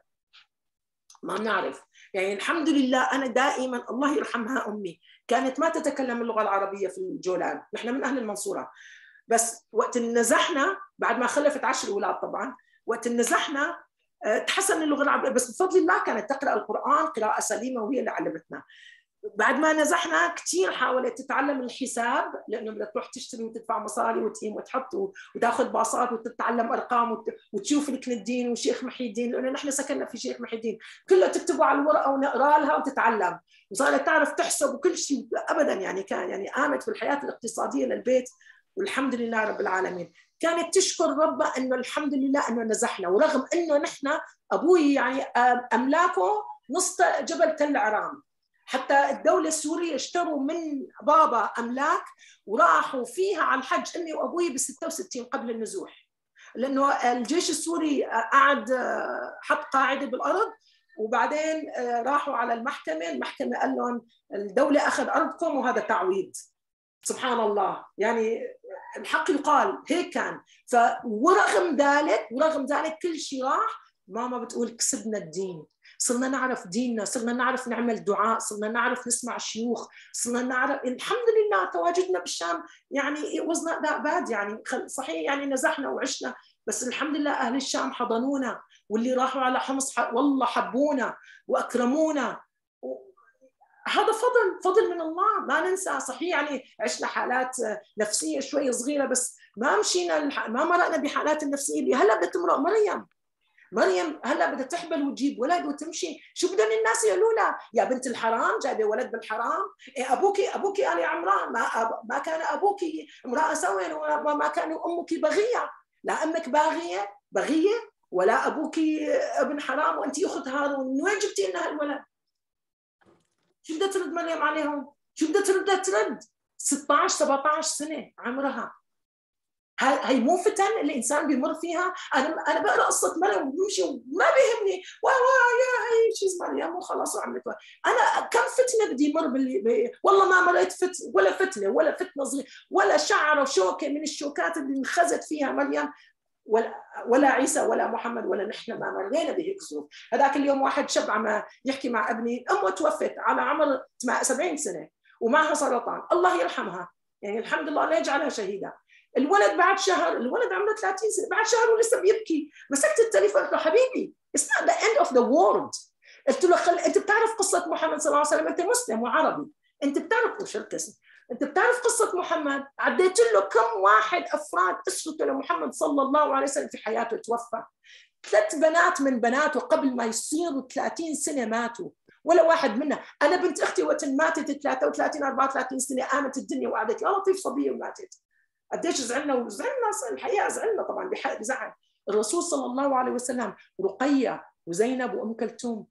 ما بنعرف. يعني الحمد لله أنا دائما الله يرحمها أمي كانت ما تتكلم اللغة العربية في الجولان، نحن من أهل المنصورة، بس وقت نزحنا بعد ما خلفت عشر أولاد طبعا، وقت نزحنا تحسن اللغة العربية، بس بفضل الله كانت تقرأ القرآن قراءة سليمة وهي اللي علمتنا. بعد ما نزحنا كثير حاولت تتعلم الحساب، لانه بدك تروح تشتري وتدفع مصاري وتقيم وتحط وتاخذ باصات وتتعلم ارقام وتشوف لكن الدين وشيخ محي الدين، لانه نحن سكننا في شيخ محي الدين، كله تكتبه على الورقه ونقرا لها وتتعلم، وصارت تعرف تحسب وكل شيء ابدا. يعني كان يعني قامت في الحياه الاقتصاديه للبيت والحمد لله رب العالمين. كانت تشكر ربها انه الحمد لله انه نزحنا، ورغم انه نحن ابوي يعني املاكه نص جبل تل عرام، حتى الدولة السورية اشتروا من بابا أملاك وراحوا فيها على الحج أمي وأبوي ب ستة وستين قبل النزوح، لأنه الجيش السوري قعد حط قاعدة بالأرض وبعدين راحوا على المحكمة، المحكمة قال لهم الدولة أخذ أرضكم وهذا تعويض. سبحان الله، يعني الحق يقال هيك كان. ورغم ذلك ورغم ذلك كل شيء راح، ماما بتقول كسبنا الدين، صرنا نعرف ديننا، صرنا نعرف نعمل دعاء، صرنا نعرف نسمع الشيوخ، صرنا نعرف الحمد لله تواجدنا بالشام يعني it was not that bad. يعني صحيح يعني نزحنا وعشنا، بس الحمد لله أهل الشام حضنونا، واللي راحوا على حمص والله حبونا وأكرمونا. هذا فضل فضل من الله ما ننسى. صحيح يعني عشنا حالات نفسية شوي صغيرة، بس ما مشينا ما مرقنا بحالات النفسية اللي هلا بدها تمرق مريم. مريم هلا بدها تحبل وتجيب ولد وتمشي، شو بدهم الناس يقولوا لها؟ يا بنت الحرام جايبه ولد بالحرام. إيه ابوكي ابوكي آل عمران ما أب... ما كان ابوكي امراه سوي وما كان امك بغيه، لا امك باغيه بغيه ولا ابوك ابن حرام وانت اخت هارون. من وين جبتي لنا هالولد؟ شو بدها ترد مريم عليهم؟ شو بدها ترد؟ ترد ستة عشر سبعة عشر سنه عمرها. هاي مو فتن الانسان بيمر فيها. انا انا بقرا قصه مريم وبمشي وما بيهمني وا وا يا هي شيز مريم وخلاص وعملت. انا كم فتنه بدي مر باللي بي... والله ما مريت فتنه ولا فتنه ولا فتنه صغيره ولا شعره وشوكه من الشوكات اللي انخزت فيها مريم ولا ولا عيسى ولا محمد ولا نحن ما مرينا بهيك ظروف. هذاك اليوم واحد شاب عم يحكي مع ابني، امه توفت على عمر سبعين سنه ومعها سرطان، الله يرحمها، يعني الحمد لله لا يجعلها شهيده. الولد بعد شهر، الولد عمره ثلاثين سنه، بعد شهر ولسه بيبكي. مسكت التليفون قلت له حبيبي it's not the end of the world. قلت له خل... انت بتعرف قصه محمد صلى الله عليه وسلم، انت مسلم وعربي، انت بتعرف وش القسم، انت بتعرف قصه محمد، عديت له كم واحد افراد اسرته لمحمد صلى الله عليه وسلم في حياته توفى. ثلاث بنات من بناته قبل ما يصيروا ثلاثين سنه ماتوا، ولا واحد منا. انا بنت اختي وقت ماتت ثلاثة وثلاثين أربعة وثلاثين سنه قامت الدنيا وقعدت يا لطيف صبيه وماتت. قديش زعلنا، وزعلنا الحقيقه زعلنا طبعا بزعل. الرسول صلى الله عليه وسلم، رقيه وزينب وام كلثوم،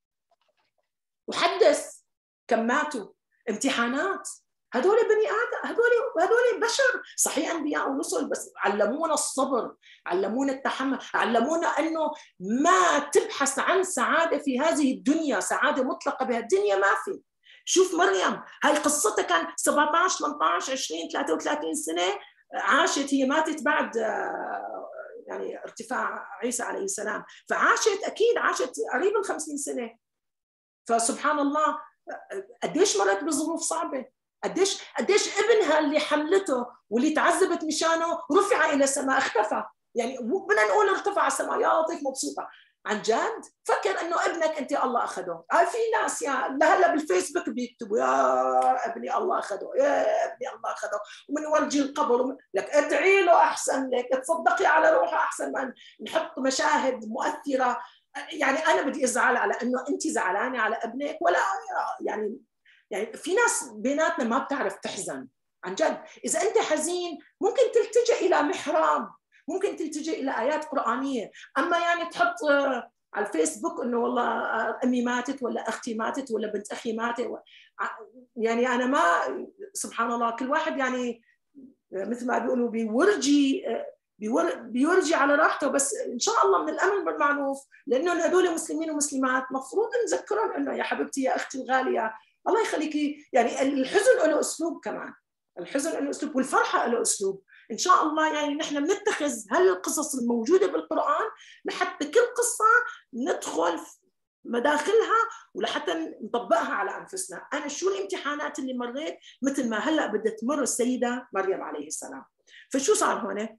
وحدث كم ماتوا. امتحانات، هذول بني ادم، هذول هذول بشر، صحيح انبياء ورسل، بس علمونا الصبر، علمونا التحمل، علمونا انه ما تبحث عن سعاده في هذه الدنيا، سعاده مطلقه بهالدنيا ما في. شوف مريم، هاي قصتها كان سبعطعش ثمانطعش عشرين ثلاثة وثلاثين سنه عاشت، هي ماتت بعد يعني ارتفاع عيسى عليه السلام، فعاشت اكيد عاشت قريب ال خمسين سنه. فسبحان الله قديش مرت بظروف صعبه، قديش قديش ابنها اللي حملته واللي تعذبت مشانه رفع الى السماء، اختفى. يعني بدنا نقول ارتفع على السماء، يا لطيف مبسوطه عن جد. فكر انه ابنك انت الله اخذه. هاي في ناس يا لهلا بالفيسبوك بيكتبوا يا ابني الله اخذه، يا ابني الله اخذه، ومن ورجي القبر ومن... لك ادعي له احسن لك، تصدقي على روحه احسن ما نحط مشاهد مؤثره. يعني انا بدي ازعل على انه انت زعلانه على ابنك، ولا يعني يعني في ناس بيناتنا ما بتعرف تحزن عن جد. اذا انت حزين ممكن تلتجئ الى محراب، ممكن تلتجئ الى ايات قرانيه، اما يعني تحط على الفيسبوك انه والله امي ماتت ولا اختي ماتت ولا بنت اخي ماتت، يعني انا ما، سبحان الله كل واحد يعني مثل ما بيقولوا بيورجي بيورجي على راحته. بس ان شاء الله من الامر بالمعروف، لانه هذول مسلمين ومسلمات مفروض نذكرهم انه يا حبيبتي يا اختي الغاليه الله يخليكي، يعني الحزن له اسلوب كمان، الحزن له اسلوب والفرحه له اسلوب. ان شاء الله يعني نحن بنتخذ هالقصص الموجوده بالقران لحتى كل قصه ندخل مداخلها ولحتى نطبقها على انفسنا. انا شو الامتحانات اللي مريت مثل ما هلا بدها تمر السيده مريم عليه السلام. فشو صار هون؟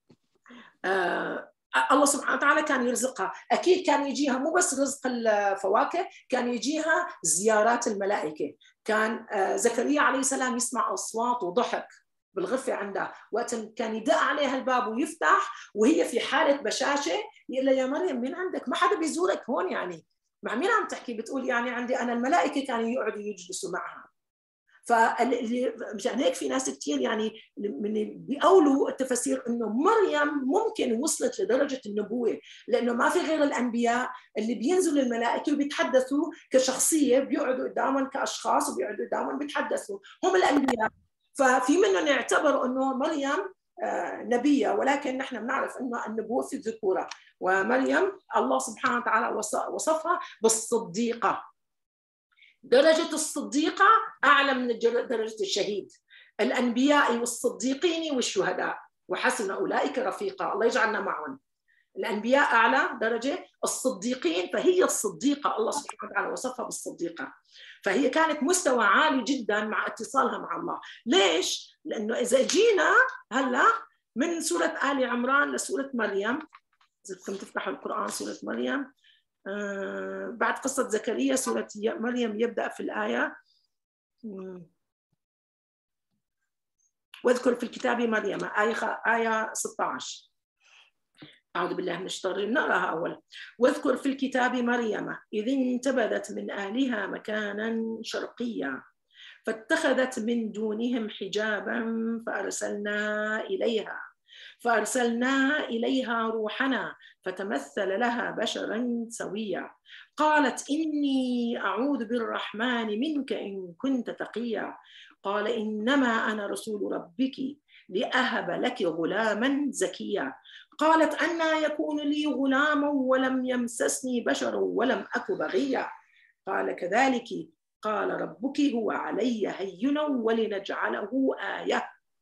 آه الله سبحانه وتعالى كان يرزقها، اكيد كان يجيها مو بس رزق الفواكه، كان يجيها زيارات الملائكه. كان آه زكريا عليه السلام يسمع اصوات وضحك بالغرفه عنده، وقت كان يدق عليها الباب ويفتح وهي في حاله بشاشه، يقول لها يا مريم مين عندك؟ ما حدا بيزورك هون، يعني مع مين عم تحكي؟ بتقول يعني عندي انا الملائكه كانوا يقعدوا يجلسوا معها. فمشان هيك في ناس كثير يعني من بيقولوا التفاسير انه مريم ممكن وصلت لدرجه النبوه، لانه ما في غير الانبياء اللي بينزلوا الملائكه وبيتحدثوا كشخصيه، بيقعدوا قدامهم كاشخاص وبيقعدوا قدامهم بيتحدثوا، هم الانبياء. ففي منهم يعتبر انه مريم نبيه، ولكن نحن بنعرف انه النبوه في الذكوره، ومريم الله سبحانه وتعالى وصفها بالصديقه. درجة الصديقة أعلى من درجة الشهيد. الأنبياء والصديقين والشهداء وحسن أولئك رفيقا، الله يجعلنا معهم. الأنبياء أعلى درجة، الصديقين فهي الصديقة، الله سبحانه وتعالى وصفها بالصديقة. فهي كانت مستوى عالي جدا مع اتصالها مع الله. ليش؟ لأنه إذا جينا هلا من سورة آل عمران لسورة مريم، إذا بدكم تفتحوا القرآن سورة مريم، آه بعد قصة زكريا سورة مريم يبدأ في الآية واذكر في الكتاب مريم، آية آية ستة عشر. أعوذ بالله من الشيطان الرجيم، نقراها أول. واذكر في الكتاب مريم إذ انتبذت من أهلها مكانا شرقيا فاتخذت من دونهم حجابا فأرسلنا إليها فأرسلنا إليها روحنا فتمثل لها بشرا سويا قالت إني أعوذ بالرحمن منك إن كنت تقيا قال إنما أنا رسول ربك لأهب لك غلاما زكيا قالت أنى يكون لي غلام ولم يمسسني بشر ولم أك بغيا قال كذلك قال ربك هو علي هين ولنجعله آية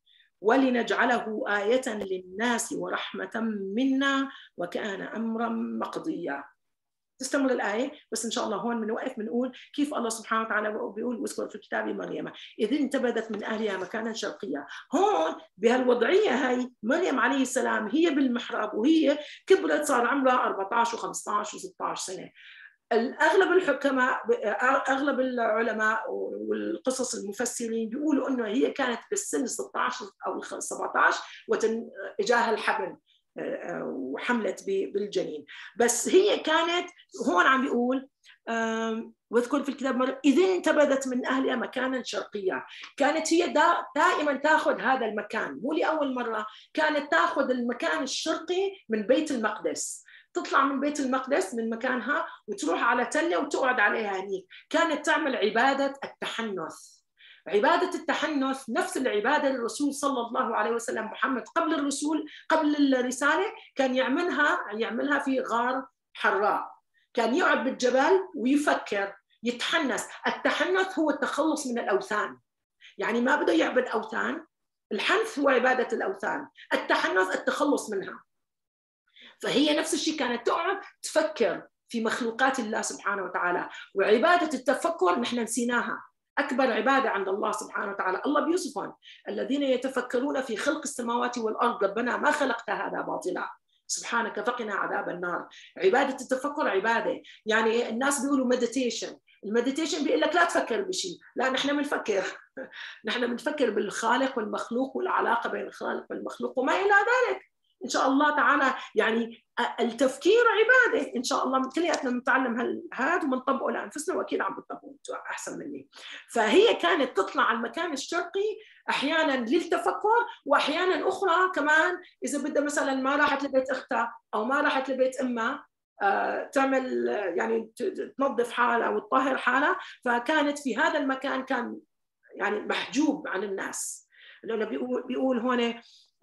ولنجعله آية للناس ورحمة منا وكان أمرا مقضيا. تستمر الآية بس إن شاء الله هون بنوقف بنقول كيف الله سبحانه وتعالى بيقول واذكر في الكتاب مريم إذ انتبذت من أهلها مكانا شرقيا. هون بهالوضعية هاي مريم عليه السلام هي بالمحراب وهي كبرت صار عمرها أربعة عشر وخمسة عشر وستة عشر سنة. اغلب الحكماء اغلب العلماء والقصص المفسرين بيقولوا انه هي كانت بالسن ستة عشر او سبعة عشر وجاها الحبل وحملت بالجنين. بس هي كانت هون عم بيقول واذكر في الكتاب مرة إذا انتبذت من أهلها مكانا شرقيا. كانت هي دائما تاخذ هذا المكان، مو لأول مرة، كانت تاخذ المكان الشرقي من بيت المقدس، تطلع من بيت المقدس من مكانها وتروح على تلة وتقعد عليها هنيك. كانت تعمل عبادة التحنث. عبادة التحنث نفس العبادة للرسول صلى الله عليه وسلم محمد قبل الرسول قبل الرسالة كان يعملها يعملها في غار حراء. كان يقعد بالجبل ويفكر يتحنث. التحنث هو التخلص من الأوثان، يعني ما بده يعبد أوثان. الحنث هو عبادة الأوثان، التحنث التخلص منها. فهي نفس الشيء كانت تقعد تفكر في مخلوقات الله سبحانه وتعالى. وعبادة التفكر نحن نسيناها، أكبر عبادة عند الله سبحانه وتعالى. الله بيوصفهم الذين يتفكرون في خلق السماوات والأرض ربنا ما خلقت هذا باطلا سبحانك فقنا عذاب النار. عبادة التفكر عبادة، يعني الناس بيقولوا مديتيشن. المديتيشن بيقول لك لا تفكر بشيء، لا نحن بنفكر نحن بنفكر بالخالق والمخلوق والعلاقة بين الخالق والمخلوق وما إلى ذلك إن شاء الله تعالى. يعني التفكير عبادة إن شاء الله. كلياتنا بنتعلم هذا وبنطبقه لأنفسنا وأكيد عم بتطبقوا أحسن مني. فهي كانت تطلع على المكان الشرقي أحيانا للتفكر، وأحيانا أخرى كمان إذا بدها مثلا ما راحت لبيت أختها أو ما راحت لبيت أمها تعمل يعني تنظف حالها وتطهر حالها، فكانت في هذا المكان كان يعني محجوب عن الناس. لأنه بيقول بيقول هون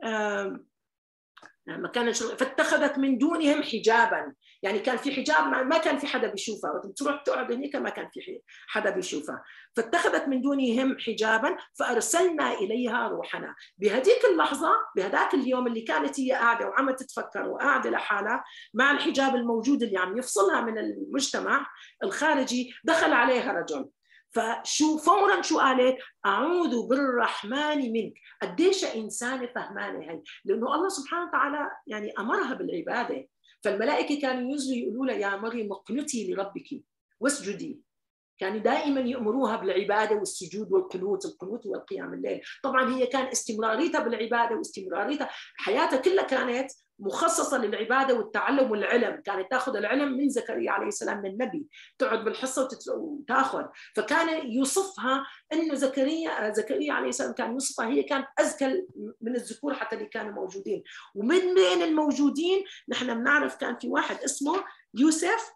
مكان فاتخذت من دونهم حجابا، يعني كان في حجاب ما كان في حدا بيشوفها، وتروح تقعد هنيك ما كان في حدا بيشوفها. فاتخذت من دونهم حجابا فارسلنا اليها روحنا. بهذيك اللحظه بهذاك اليوم اللي كانت هي قاعده وعم تتفكر وقاعده لحالها مع الحجاب الموجود اللي عم يفصلها من المجتمع الخارجي، دخل عليها رجل. فشو فورا شو قالت؟ أعوذ بالرحمن منك. قديش إنسانة فهمانة هي، لأنه الله سبحانه وتعالى يعني أمرها بالعبادة. فالملائكة كانوا ينزلوا يقولوا لها يا مريم اقنتي لربك واسجدي. كانوا دائما يأمروها بالعبادة والسجود والقنوت، القنوت والقيام الليل. طبعا هي كان استمراريتها بالعبادة واستمراريتها حياتها كلها كانت مخصصة للعبادة والتعلم والعلم. كانت تأخذ العلم من زكريا عليه السلام من النبي، تقعد بالحصة وتأخذ. فكان يوصفها إنه زكريا زكريا عليه السلام كان يوصفها هي كانت أذكى من الذكور حتى اللي كانوا موجودين. ومن بين الموجودين نحن بنعرف كان في واحد اسمه يوسف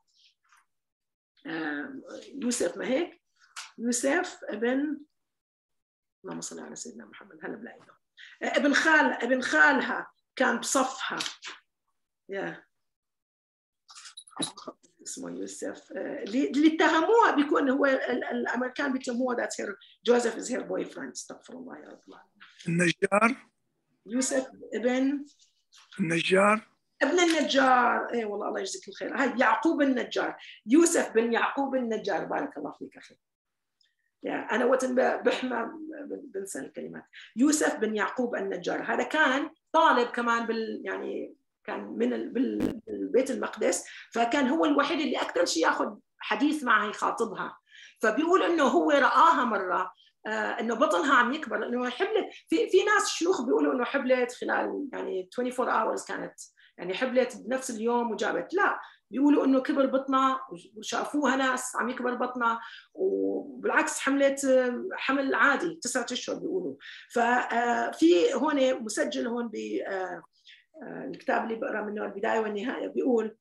يوسف ما هيك؟ يوسف ابن اللهم صل على سيدنا محمد هلا بلاقيه ابن خال ابن خالها كان بصفها يا اسمه يوسف. اللي اتهموها بيكون هو الامريكان بيتهموها ذات هير جوزيف از هير بوي فريند. استغفر الله يا رب. النجار يوسف ابن النجار ابن النجار. اي والله الله يجزيك الخير. هاي يعقوب النجار، يوسف بن يعقوب النجار. بارك الله فيك اخي. يعني انا وقت بحمى بنسى الكلمات. يوسف بن يعقوب النجار هذا كان طالب كمان بال يعني كان من بالبيت المقدس، فكان هو الوحيد اللي اكثر شيء ياخذ حديث معها يخاطبها. فبيقول انه هو رآها مره آه انه بطنها عم يكبر، لانه حبلت. في في ناس شيوخ بيقولوا انه حبلت خلال يعني أربعة وعشرين hours كانت يعني حبلت بنفس اليوم وجابت. لا، بيقولوا انه كبر بطنها وشافوها ناس عم يكبر بطنها، وبالعكس حملت حمل عادي تسعة اشهر بيقولوا. ففي هون مسجل هون بالكتاب اللي بقرا منه البدايه والنهايه بيقول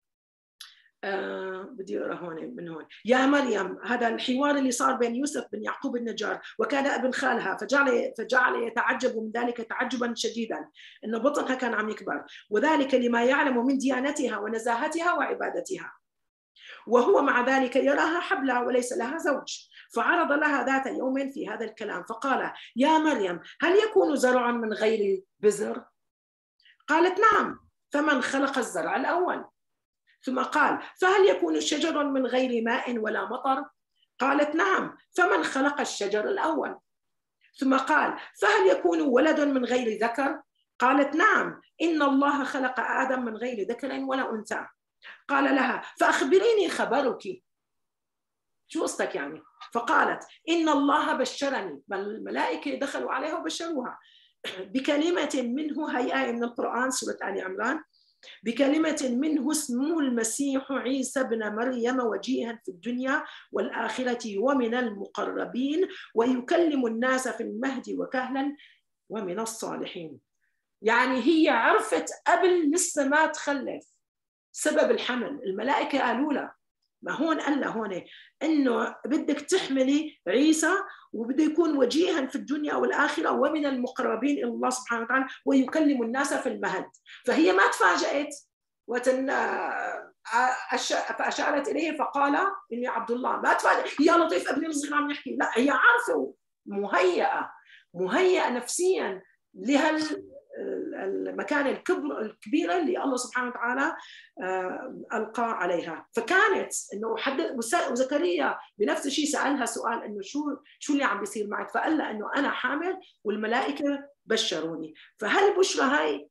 آه بدي اقرا هون من هون. يا مريم، هذا الحوار اللي صار بين يوسف بن يعقوب النجار وكان ابن خالها، فجعل فجعل يتعجب من ذلك تعجبا شديدا انه بطنها كان عم يكبر، وذلك لما يعلم من ديانتها ونزاهتها وعبادتها، وهو مع ذلك يراها حبلى وليس لها زوج. فعرض لها ذات يوم في هذا الكلام فقال: يا مريم، هل يكون زرع من غير بذر؟ قالت: نعم. فمن خلق الزرع الأول؟ ثم قال: فهل يكون شجر من غير ماء ولا مطر؟ قالت: نعم. فمن خلق الشجر الأول؟ ثم قال: فهل يكون ولد من غير ذكر؟ قالت: نعم، إن الله خلق آدم من غير ذكر ولا أنثى. قال لها: فأخبريني خبرك، شو قصتك يعني؟ فقالت: إن الله بشرني، بل الملائكة دخلوا عليها وبشروها بكلمة منه، هي آية من القرآن سورة آل عمران، بكلمة منه اسمه المسيح عيسى بن مريم وجيها في الدنيا والآخرة ومن المقربين ويكلم الناس في المهد وكهلا ومن الصالحين. يعني هي عرفت قبل لسه ما تخلف سبب الحمل، الملائكة قالوا لها، ما هون قال لها هون انه بدك تحملي عيسى وبده يكون وجيها في الدنيا والاخره ومن المقربين الى الله سبحانه وتعالى ويكلم الناس في المهد. فهي ما تفاجأت وتن فاشارت اليه فقال: اني عبد الله. ما تفاجأت، يا لطيف ابني الصغير عم يحكي، لا، هي عارفه، مهيئه مهيئه نفسيا لهال المكانة الكبيرة اللي الله سبحانه وتعالى ألقى عليها. فكانت إنه حد وزكريا بنفس الشيء سألها سؤال إنه شو شو اللي عم بيصير معك؟ فقال لها إنه أنا حامل والملائكة بشروني. فهالبشرى هاي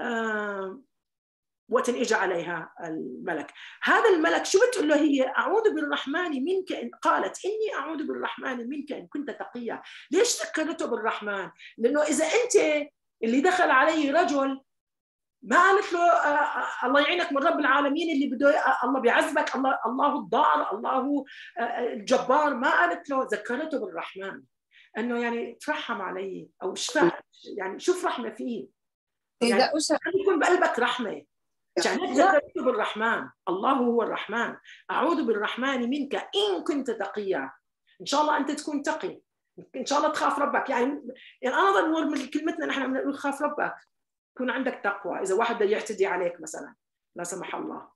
آه وقت إجا عليها الملك. هذا الملك شو بتقول له هي؟ أعوذ بالرحمن منك إن قالت إني أعوذ بالرحمن منك إن كنت تقيا. ليش ذكرته بالرحمن؟ لأنه إذا أنت اللي دخل علي رجل ما قالت له آه الله يعينك من رب العالمين اللي بده آه الله بيعذبك، الله الله الضار، الله آه الجبار، ما قالت له، ذكرته بالرحمن انه يعني ترحم علي او اشفع، يعني شوف رحمه فيه، يعني يكون بقلبك رحمه، يعني ذكرته بالرحمن. الله هو الرحمن. اعوذ بالرحمن منك ان كنت تقيا. ان شاء الله انت تكون تقي، ان شاء الله تخاف ربك. يعني يعني انا ضروري من كلمتنا نحن بنقول خاف ربك، يكون عندك تقوى. اذا واحد بده يعتدي عليك مثلا لا سمح الله.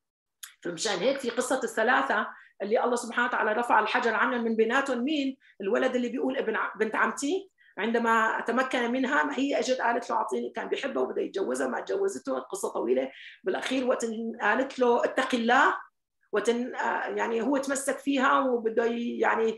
فمشان هيك في قصه الثلاثه اللي الله سبحانه وتعالى رفع الحجر عنهم، من بيناتهم مين؟ الولد اللي بيقول ابن بنت عمتي عندما تمكن منها، ما هي اجت قالت له اعطيني، كان بيحبها وبده يتجوزها، ما تجوزته، القصه طويله. بالاخير وقت قالت له اتق الله، وتن يعني هو تمسك فيها وبده يعني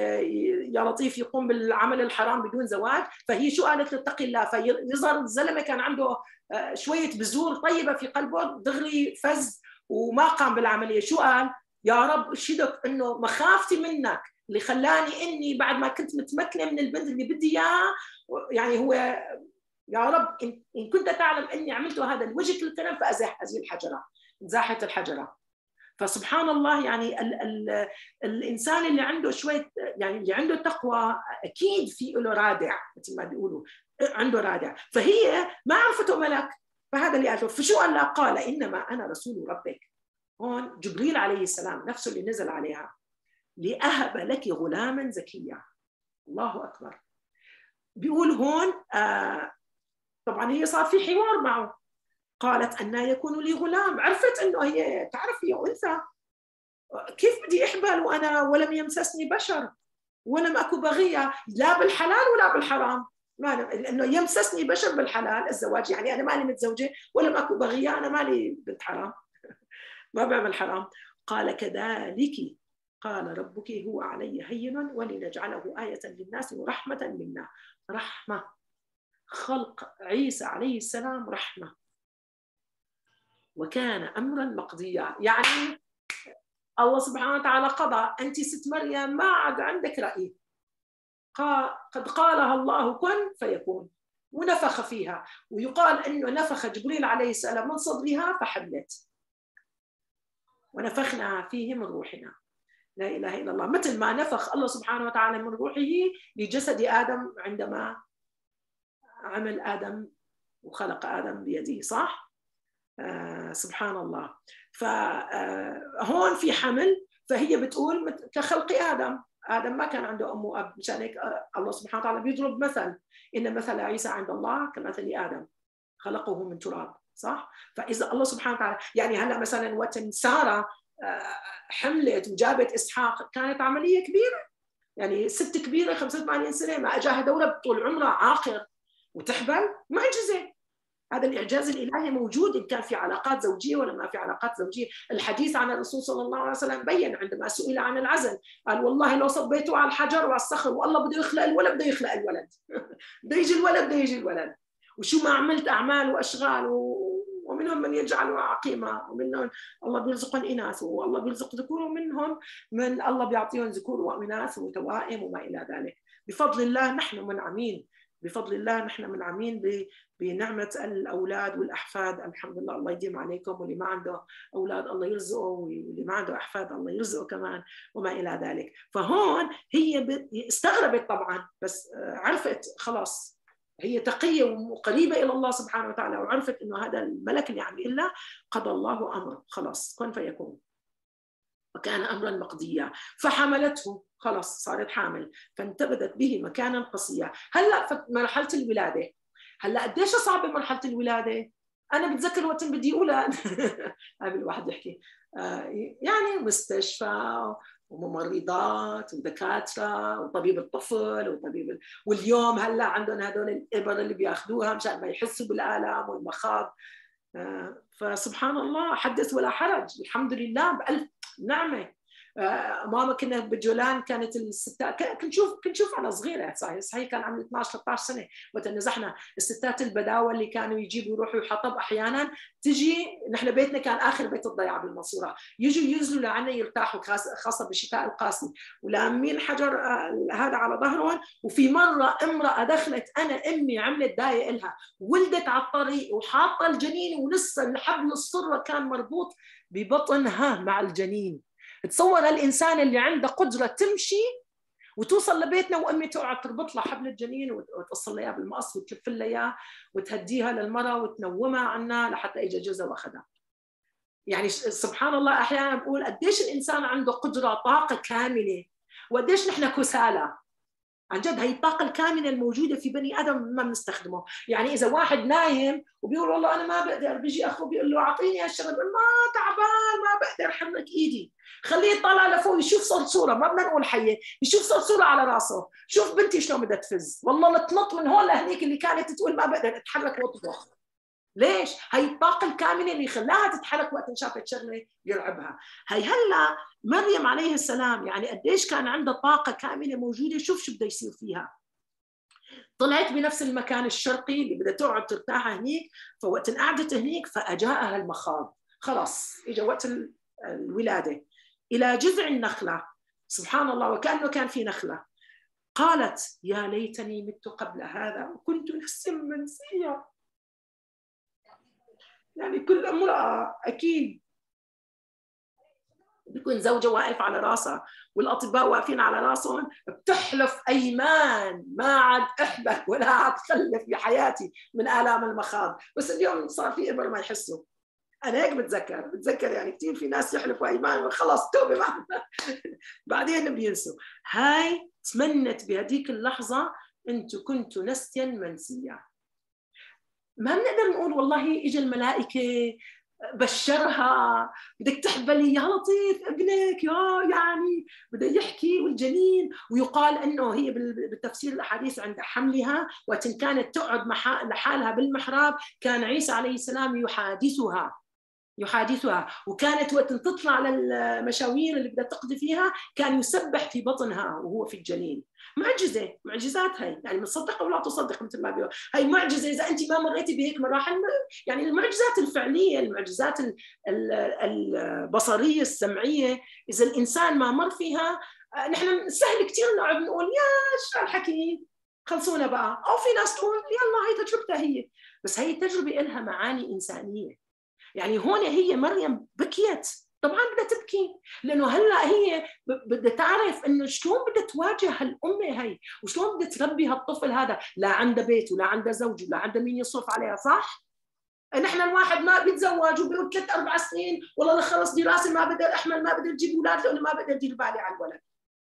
يا لطيف يقوم بالعمل الحرام بدون زواج. فهي شو قالت له؟ اتقي الله. فيظهر الزلمه كان عنده شويه بذور طيبه في قلبه، دغري فز وما قام بالعمليه. شو قال؟ يا رب اشهدك انه مخافتي منك اللي خلاني اني بعد ما كنت متمكنه من البنت اللي بدي اياها، يعني هو يا رب ان كنت تعلم اني عملت هذا لوجهك الكريم فازح هذه الحجره. انزاحت الحجره. فسبحان الله، يعني ال ال الانسان اللي عنده شويه، يعني اللي عنده تقوى اكيد في له رادع، مثل ما بيقولوا عنده رادع. فهي ما عرفته ملك، فهذا اللي قاله. فشو قال لها؟ قال انما انا رسول ربك. هون جبريل عليه السلام نفسه اللي نزل عليها لاهب لك غلاما زكيا. الله اكبر. بيقول هون آه طبعا هي صار في حوار معه. قالت أن يكون لي غلام. عرفت أنه هي تعرف هي أنثى، كيف بدي أحبل وأنا ولم يمسسني بشر ولم أكو بغية، لا بالحلال ولا بالحرام. ما لأنه يمسسني بشر بالحلال الزواج، يعني أنا مالي متزوجة، ولم أكو بغية، أنا مالي بنت حرام ما بعمل حرام. قال كذلك قال ربك هو علي هين ولنجعله آية للناس ورحمة منا. رحمة، خلق عيسى عليه السلام رحمة، وكان أمرا مقضيا. يعني الله سبحانه وتعالى قضى، أنت ست مريم ما عاد عندك رأي، قد قالها الله كن فيكون، ونفخ فيها. ويقال أنه نفخ جبريل عليه السلام من صدرها فحملت، ونفخنا فيه من روحنا. لا إله إلا الله. مثل ما نفخ الله سبحانه وتعالى من روحه لجسد آدم عندما عمل آدم وخلق آدم بيده، صح؟ آه سبحان الله. فهون في حمل، فهي بتقول كخلق آدم. آدم ما كان عنده أم وأب، مشان هيك الله سبحانه وتعالى بيضرب مثل، إن مثل عيسى عند الله كمثل آدم خلقه من تراب، صح؟ فإذا الله سبحانه وتعالى يعني هلا مثلا وقت سارة حملت وجابت إسحاق كانت عملية كبيرة، يعني ست كبيره خمسة وثمانين سنه ما اجاها دوله طول عمرها عاقر وتحبل، معجزه. هذا الإعجاز الإلهي موجود إن كان في علاقات زوجية ولا ما في علاقات زوجية. الحديث عن الرسول صلى الله عليه وسلم بين عندما سئل عن العزل قال والله لو صبيته على الحجر وعلى الصخر والله بده يخلق الولد بده يخلق الولد بده يجي الولد بده يجي الولد. وشو ما عملت أعمال وأشغال و... ومنهم من يجعلها عقيمة، ومنهم الله بيرزقهم إناث والله بيرزق ذكور، ومنهم من الله بيعطيهم ذكور وإناث وتوائم وما إلى ذلك. بفضل الله نحن منعمين، بفضل الله نحن منعمين بنعمة الأولاد والأحفاد. الحمد لله، الله يديم عليكم. واللي ما عنده أولاد الله يرزقه، واللي ما عنده أحفاد الله يرزقه كمان وما إلى ذلك. فهون هي استغربت طبعا، بس عرفت خلاص هي تقية وقريبة إلى الله سبحانه وتعالى، وعرفت إنه هذا الملك اللي عم يقول لها قضى الله أمره، خلاص كن فيكون، وكان أمرا مقضيا. فحملته، خلاص صارت حامل، فانتبذت به مكانا قصيا. هلا مرحلة الولادة، هلا قديش صعبة مرحلة الولادة؟ أنا بتذكر وقت بدي أولاد قبل الواحد يحكي يعني مستشفى وممرضات ودكاترة وطبيب الطفل وطبيب ال... واليوم هلا عندهم هذول الإبر اللي بياخذوها مشان ما يحسوا بالآلام والمخاض. فسبحان الله حدث ولا حرج، الحمد لله بألف نعمة. ماما كنا بجولان كانت الستات، كنت شوف كنت شوف انا صغيره صحيح صحيح كان عمري اثنعش ثلاثة عشر سنه وقت نزحنا الستات البداوه اللي كانوا يجيبوا يروحوا يحطب احيانا تجي، نحن بيتنا كان اخر بيت الضيعه بالمنصوره، يجوا ينزلوا لعنا يرتاحوا خاصه بالشتاء القاسي، ولامين حجر هذا على ظهرهم. وفي مره امراه دخلت، انا امي عملت دايه لها، ولدت على الطريق وحاطه الجنين ولسه الحبل السره كان مربوط ببطنها مع الجنين. تصور الإنسان اللي عنده قدرة تمشي وتوصل لبيتنا وأمي تقعد تربط لها حبل الجنين وتوصل لها بالمقص وتلف لها إياه وتهديها للمرة وتنومها عنا لحتى إجا جوزها وأخذها. يعني سبحان الله أحيانا بقول قديش الإنسان عنده قدرة، طاقة كاملة، وقديش نحن كسالى عن جد. هي الطاقة الكامنة الموجودة في بني آدم ما بنستخدمه. يعني إذا واحد نايم وبيقول والله أنا ما بقدر، بيجي أخوه بيقول له أعطيني هالشغل، بيقول ما تعبان ما بقدر أحرك إيدي، خليه يطلع لفوق يشوف صرصورة، ما بدنا نقول حية، يشوف صرصورة على راسه، شوف بنتي شلون بدها تفز، والله لتنط من هون لهنيك اللي كانت تقول ما بقدر أتحرك وأطبخ. ليش؟ هي الطاقة الكامنة اللي خلاها تتحرك وقت شافت شغلة يرعبها. هي هلا مريم عليه السلام يعني قديش كان عندها طاقة كامنة موجودة، شوف شو بده يصير فيها. طلعت بنفس المكان الشرقي اللي بدها تقعد ترتاح هنيك، فوقت قعدت هنيك فأجاءها المخاض، خلاص إجا وقت الولادة. إلى جذع النخلة، سبحان الله وكأنه كان في نخلة، قالت يا ليتني مت قبل هذا وكنت نفسا منسيا. يعني كل امرأة أكيد بيكون زوجة واقف على راسها والأطباء واقفين على راسهم، بتحلف أيمان ما عاد أحبك ولا عاد خلف بحياتي من آلام المخاض، بس اليوم صار في إبر ما يحسوا. أنا هيك بتذكر بتذكر يعني كثير في ناس يحلفوا أيمان وخلص توبة بعدين بينسوا. هاي تمنت بهذيك اللحظة أنتوا كنتوا نسيا منسيا. ما بنقدر نقول والله اجى الملائكه بشرها بدك تحبلي يا لطيف ابنك يا يعني بده يحكي والجنين. ويقال انه هي بالتفسير الاحاديث عند حملها وقت كانت تقعد لحالها بالمحراب كان عيسى عليه السلام يحادثها يحادثها وكانت وقت تطلع للمشاوير اللي بدها تقضي فيها كان يسبح في بطنها وهو في الجنين. معجزه معجزات هي، يعني مصدق او لا تصدق مثل ما بيقول، هي معجزه اذا انت ما مريتي بهيك مراحل. يعني المعجزات الفعليه، المعجزات البصريه السمعيه، اذا الانسان ما مر فيها نحن سهل كثير نقعد نقول يا شو الحكي خلصونا بقى، او في ناس تقول يلا هي تجربتها هي، بس هي التجربه لها معاني انسانيه. يعني هون هي مريم بكيت، طبعا بدها تبكي لانه هلا هي بدها تعرف انه شلون بدها تواجه هالامه هي وشلون بدها تربي هالطفل هذا، لا عنده بيت ولا عنده زوج ولا عنده مين يصرف عليها، صح؟ نحن الواحد ما بيتزوج وبيقول ثلاث اربع سنين والله خلص دراسه ما بقدر احمل ما بقدر اجيب اولاد لانه ما بقدر ادير بالي على الولد.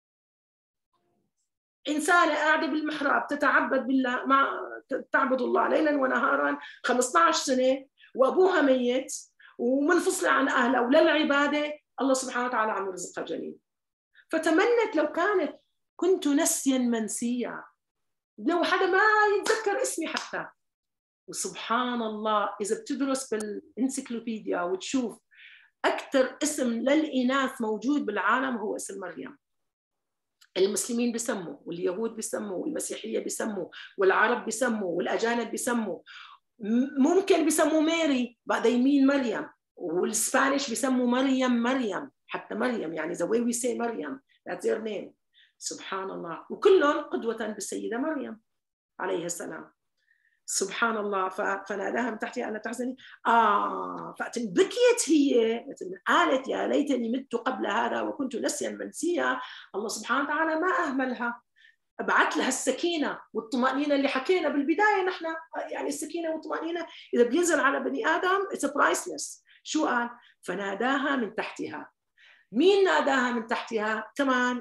انسانه قاعده بالمحراب تتعبد بالله مع تعبد الله ليلا ونهارا خمسة عشر سنه وابوها ميت ومنفصله عن اهلها وللعباده الله سبحانه وتعالى عم يرزقها جنين. فتمنت لو كانت كنت نسيا منسيا، لو حدا ما يتذكر اسمي حتى. وسبحان الله إذا بتدرس بالإنسيكلوبيديا وتشوف أكثر اسم للإناث موجود بالعالم هو اسم مريم. المسلمين بيسموا، واليهود بيسموا، والمسيحية بيسموا، والعرب بيسموا، والأجانب بيسموا، ممكن بيسموا ماري بعد يمين مريم، والسبانيش بيسموا مريم مريم، حتى مريم يعني the way we say مريم that's their name. سبحان الله. وكلهم قدوة بالسيدة مريم عليه السلام. سبحان الله. فناداها من تحتها ألا تحزني. آه بكيت هي، قالت يا ليتني مت قبل هذا وكنت نسيا منسيا. الله سبحانه وتعالى ما أهملها، بعت لها السكينة والطمأنينة اللي حكينا بالبداية. نحن يعني السكينة والطمأنينة إذا بينزل على بني آدم it's priceless. شو قال؟ فناداها من تحتها. مين ناداها من تحتها؟ كمان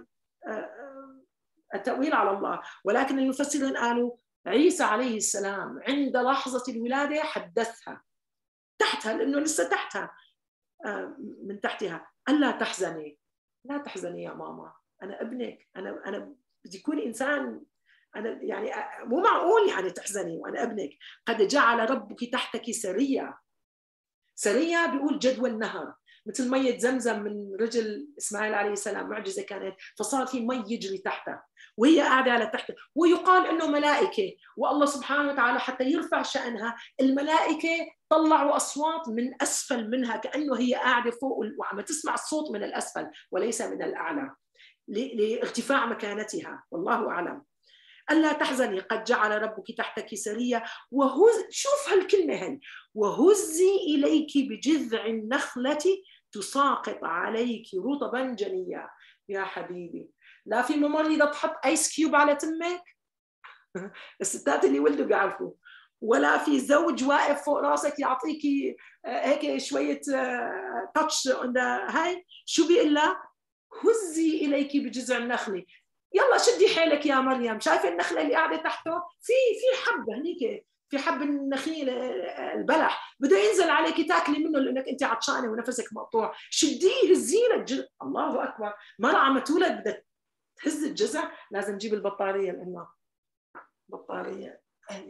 التأويل على الله، ولكن المفسرين قالوا عيسى عليه السلام عند لحظة الولادة حدثها تحتها، لأنه لسه تحتها من تحتها. ألا تحزني، لا تحزني يا ماما، أنا ابنك، أنا أنا بدي يكون إنسان، أنا يعني مو معقول يعني تحزني وأنا ابنك. قد جعل ربك تحتك سرية. سرية بيقول جدوى النهر، مثل مية زمزم من رجل إسماعيل عليه السلام، معجزة كانت، فصار في مي يجري تحته وهي قاعدة على تحته. ويقال إنه ملائكة، والله سبحانه وتعالى حتى يرفع شأنها الملائكة طلعوا أصوات من أسفل منها كأنه هي قاعدة فوق وعم تسمع الصوت من الأسفل وليس من الأعلى لارتفاع مكانتها، والله أعلم. ألا تحزني قد جعل ربك تحتك سرية وهز، شوف هالكلمة هي، وهزي إليك بجذع النخلة تساقط عليك رطبا جنيا. يا حبيبي، لا في ممرضة تحط ايس كيوب على تمك الستات اللي ولدوا بيعرفوا، ولا في زوج واقف فوق راسك يعطيكي هيك شوية تاتش هاي. شو بيقول لها؟ هزي إليك بجذع النخلة. يلا شدي حيلك يا مريم، شايفه النخله اللي قاعده تحته؟ في في حب هنيك، في حب النخيل البلح بده ينزل عليك تاكلي منه لانك انت عطشانه ونفسك مقطوع. شديه هزيه للجذع. الله اكبر. مرة عم تولد بدك تهز الجذع، لازم نجيب البطاريه لانه بطاريه.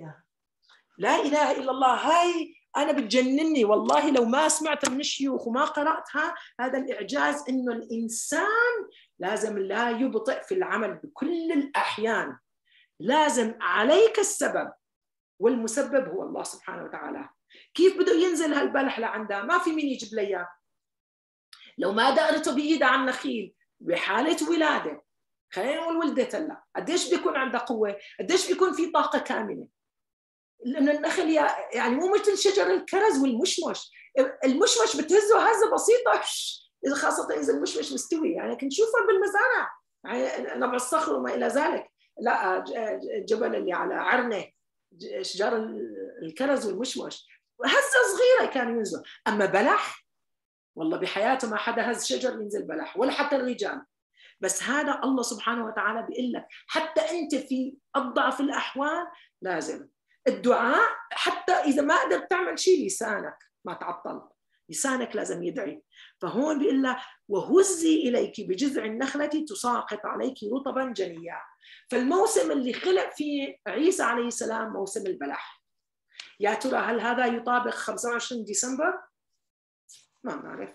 لا اله الا الله. هاي انا بتجنني والله لو ما سمعت من الشيوخ وما قراتها. هذا الاعجاز انه الانسان لازم لا يبطئ في العمل بكل الأحيان. لازم عليك السبب والمسبب هو الله سبحانه وتعالى. كيف بده ينزل هالبلح لعنده؟ ما في مين يجيب لي اياه. لو ما دقرته بإيده على النخيل بحالة ولادة، خلينا نقول ولدت هلا، قديش بيكون عندها قوة؟ قديش بيكون في طاقة كاملة؟ لأن النخل يعني مو مثل شجر الكرز والمشمش. المشمش بتهزه هزة بسيطة، إذا خاصة إذا المشمش مستوي، يعني كنت شوفها بالمزارع نبع الصخر وما إلى ذلك. لا الجبل اللي على عرنة شجار الكرز والمشمش هزة صغيرة كانوا ينزلوا. أما بلح والله بحياته ما حدا هز شجر ينزل بلح ولا حتى الرجال. بس هذا الله سبحانه وتعالى بيقول لك حتى أنت في أضعف الأحوال لازم الدعاء. حتى إذا ما قدرت تعمل شيء لسانك ما تعطل، لسانك لازم يدعي. فهون بيقول له وهزي إليك بجذع النخلة تساقط عليك رطبا جنيا. فالموسم اللي خلق فيه عيسى عليه السلام موسم البلح. يا ترى هل هذا يطابق خمسة وعشرين ديسمبر؟ ما بنعرف،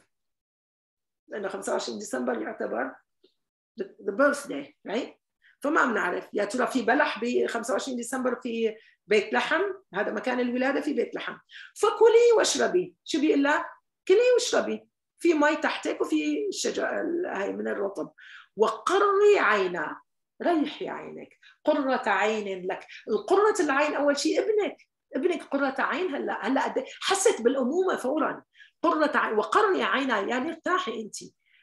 لأنه خمسة وعشرين ديسمبر يعتبر the birthday right؟ فما بنعرف يا ترى في بلح ب خمسة وعشرين ديسمبر في بيت لحم، هذا مكان الولادة في بيت لحم. فكلي واشربي. شو بيقول لها؟ كلي واشربي، في مي تحتك وفي الشجر هاي من الرطب. وقري عينا، ريحي عينك، قرة عين لك. القرة العين أول شيء ابنك، ابنك قرة عين. هلا هلا حست بالأمومة فورا. قرة عين وقري عينا يعني ارتاحي أنت.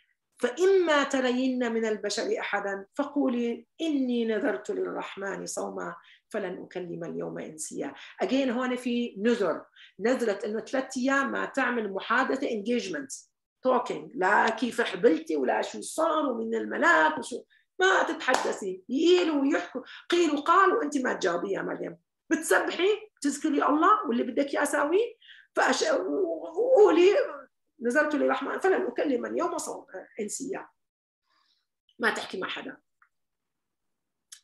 فإما ترين من البشر أحدا فقولي إني نذرت للرحمن صوما فلن أكلم اليوم إنسيا. أجين هون في نذر، نذرت إنه ثلاث أيام ما تعمل محادثة engagement talking، لا كيف حبلتي ولا شو صار ومن الملاك وشو، ما تتحدثي. يقيلوا ويحكوا قيل وقال وأنت ما تجاوبي يا مريم. بتسبحي تذكري الله واللي بدك إياه أساويه فأش... وقولي نذرت للرحمن فلن أكلم اليوم إنسيا. ما تحكي مع حدا.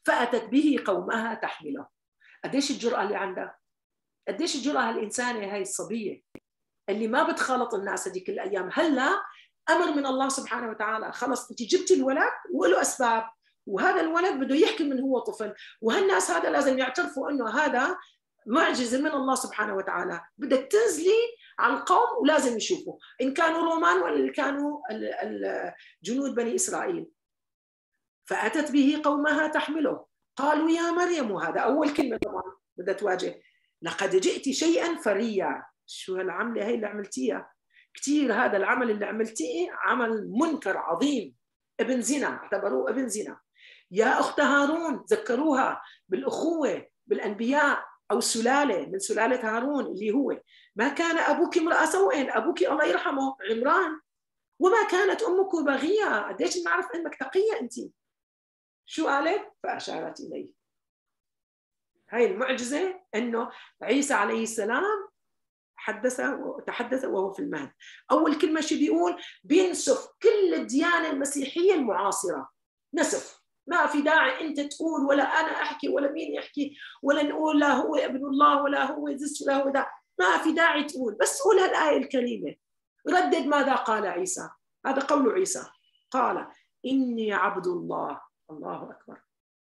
فأتت به قومها تحمله. قديش الجرأة اللي عندها، قديش الجرأة الإنسانية هاي الصبية اللي ما بتخالط الناس هذيك الأيام. هلا أمر من الله سبحانه وتعالى، خلص أنت جبتي الولد وله أسباب، وهذا الولد بده يحكي من هو طفل، وهالناس هذا لازم يعترفوا أنه هذا معجزة من الله سبحانه وتعالى. بدك تنزلي على القوم ولازم يشوفوا إن كانوا رومان ولا اللي كانوا جنود بني إسرائيل. فأتت به قومها تحمله قالوا يا مريم، وهذا أول كلمة طبعا بدها تواجه، لقد جئت شيئا فريا. شو هالعملة هي اللي عملتيها؟ كثير هذا العمل اللي عملتيه عمل منكر عظيم، ابن زنا، اعتبروه ابن زنا. يا أخت هارون، ذكروها بالأخوة بالأنبياء أو سلالة من سلالة هارون اللي هو ما كان أبوك امرأ سوء، أبوك الله يرحمه عمران، وما كانت أمك بغية. قديش نعرف أنك تقية أنت. شو قالت؟ فأشارت إليه. هاي المعجزة أنه عيسى عليه السلام حدث وتحدث وهو في المهد. أول كلمة شو بيقول؟ بينسف كل الديانة المسيحية المعاصرة، نسف. ما في داعي أنت تقول ولا أنا أحكي ولا مين يحكي ولا نقول لا هو ابن الله ولا هو زس ولا هو ده، ما في داعي تقول، بس قول هالآية الكريمة. ردد ماذا قال عيسى. هذا قول عيسى، قال إني عبد الله. الله أكبر،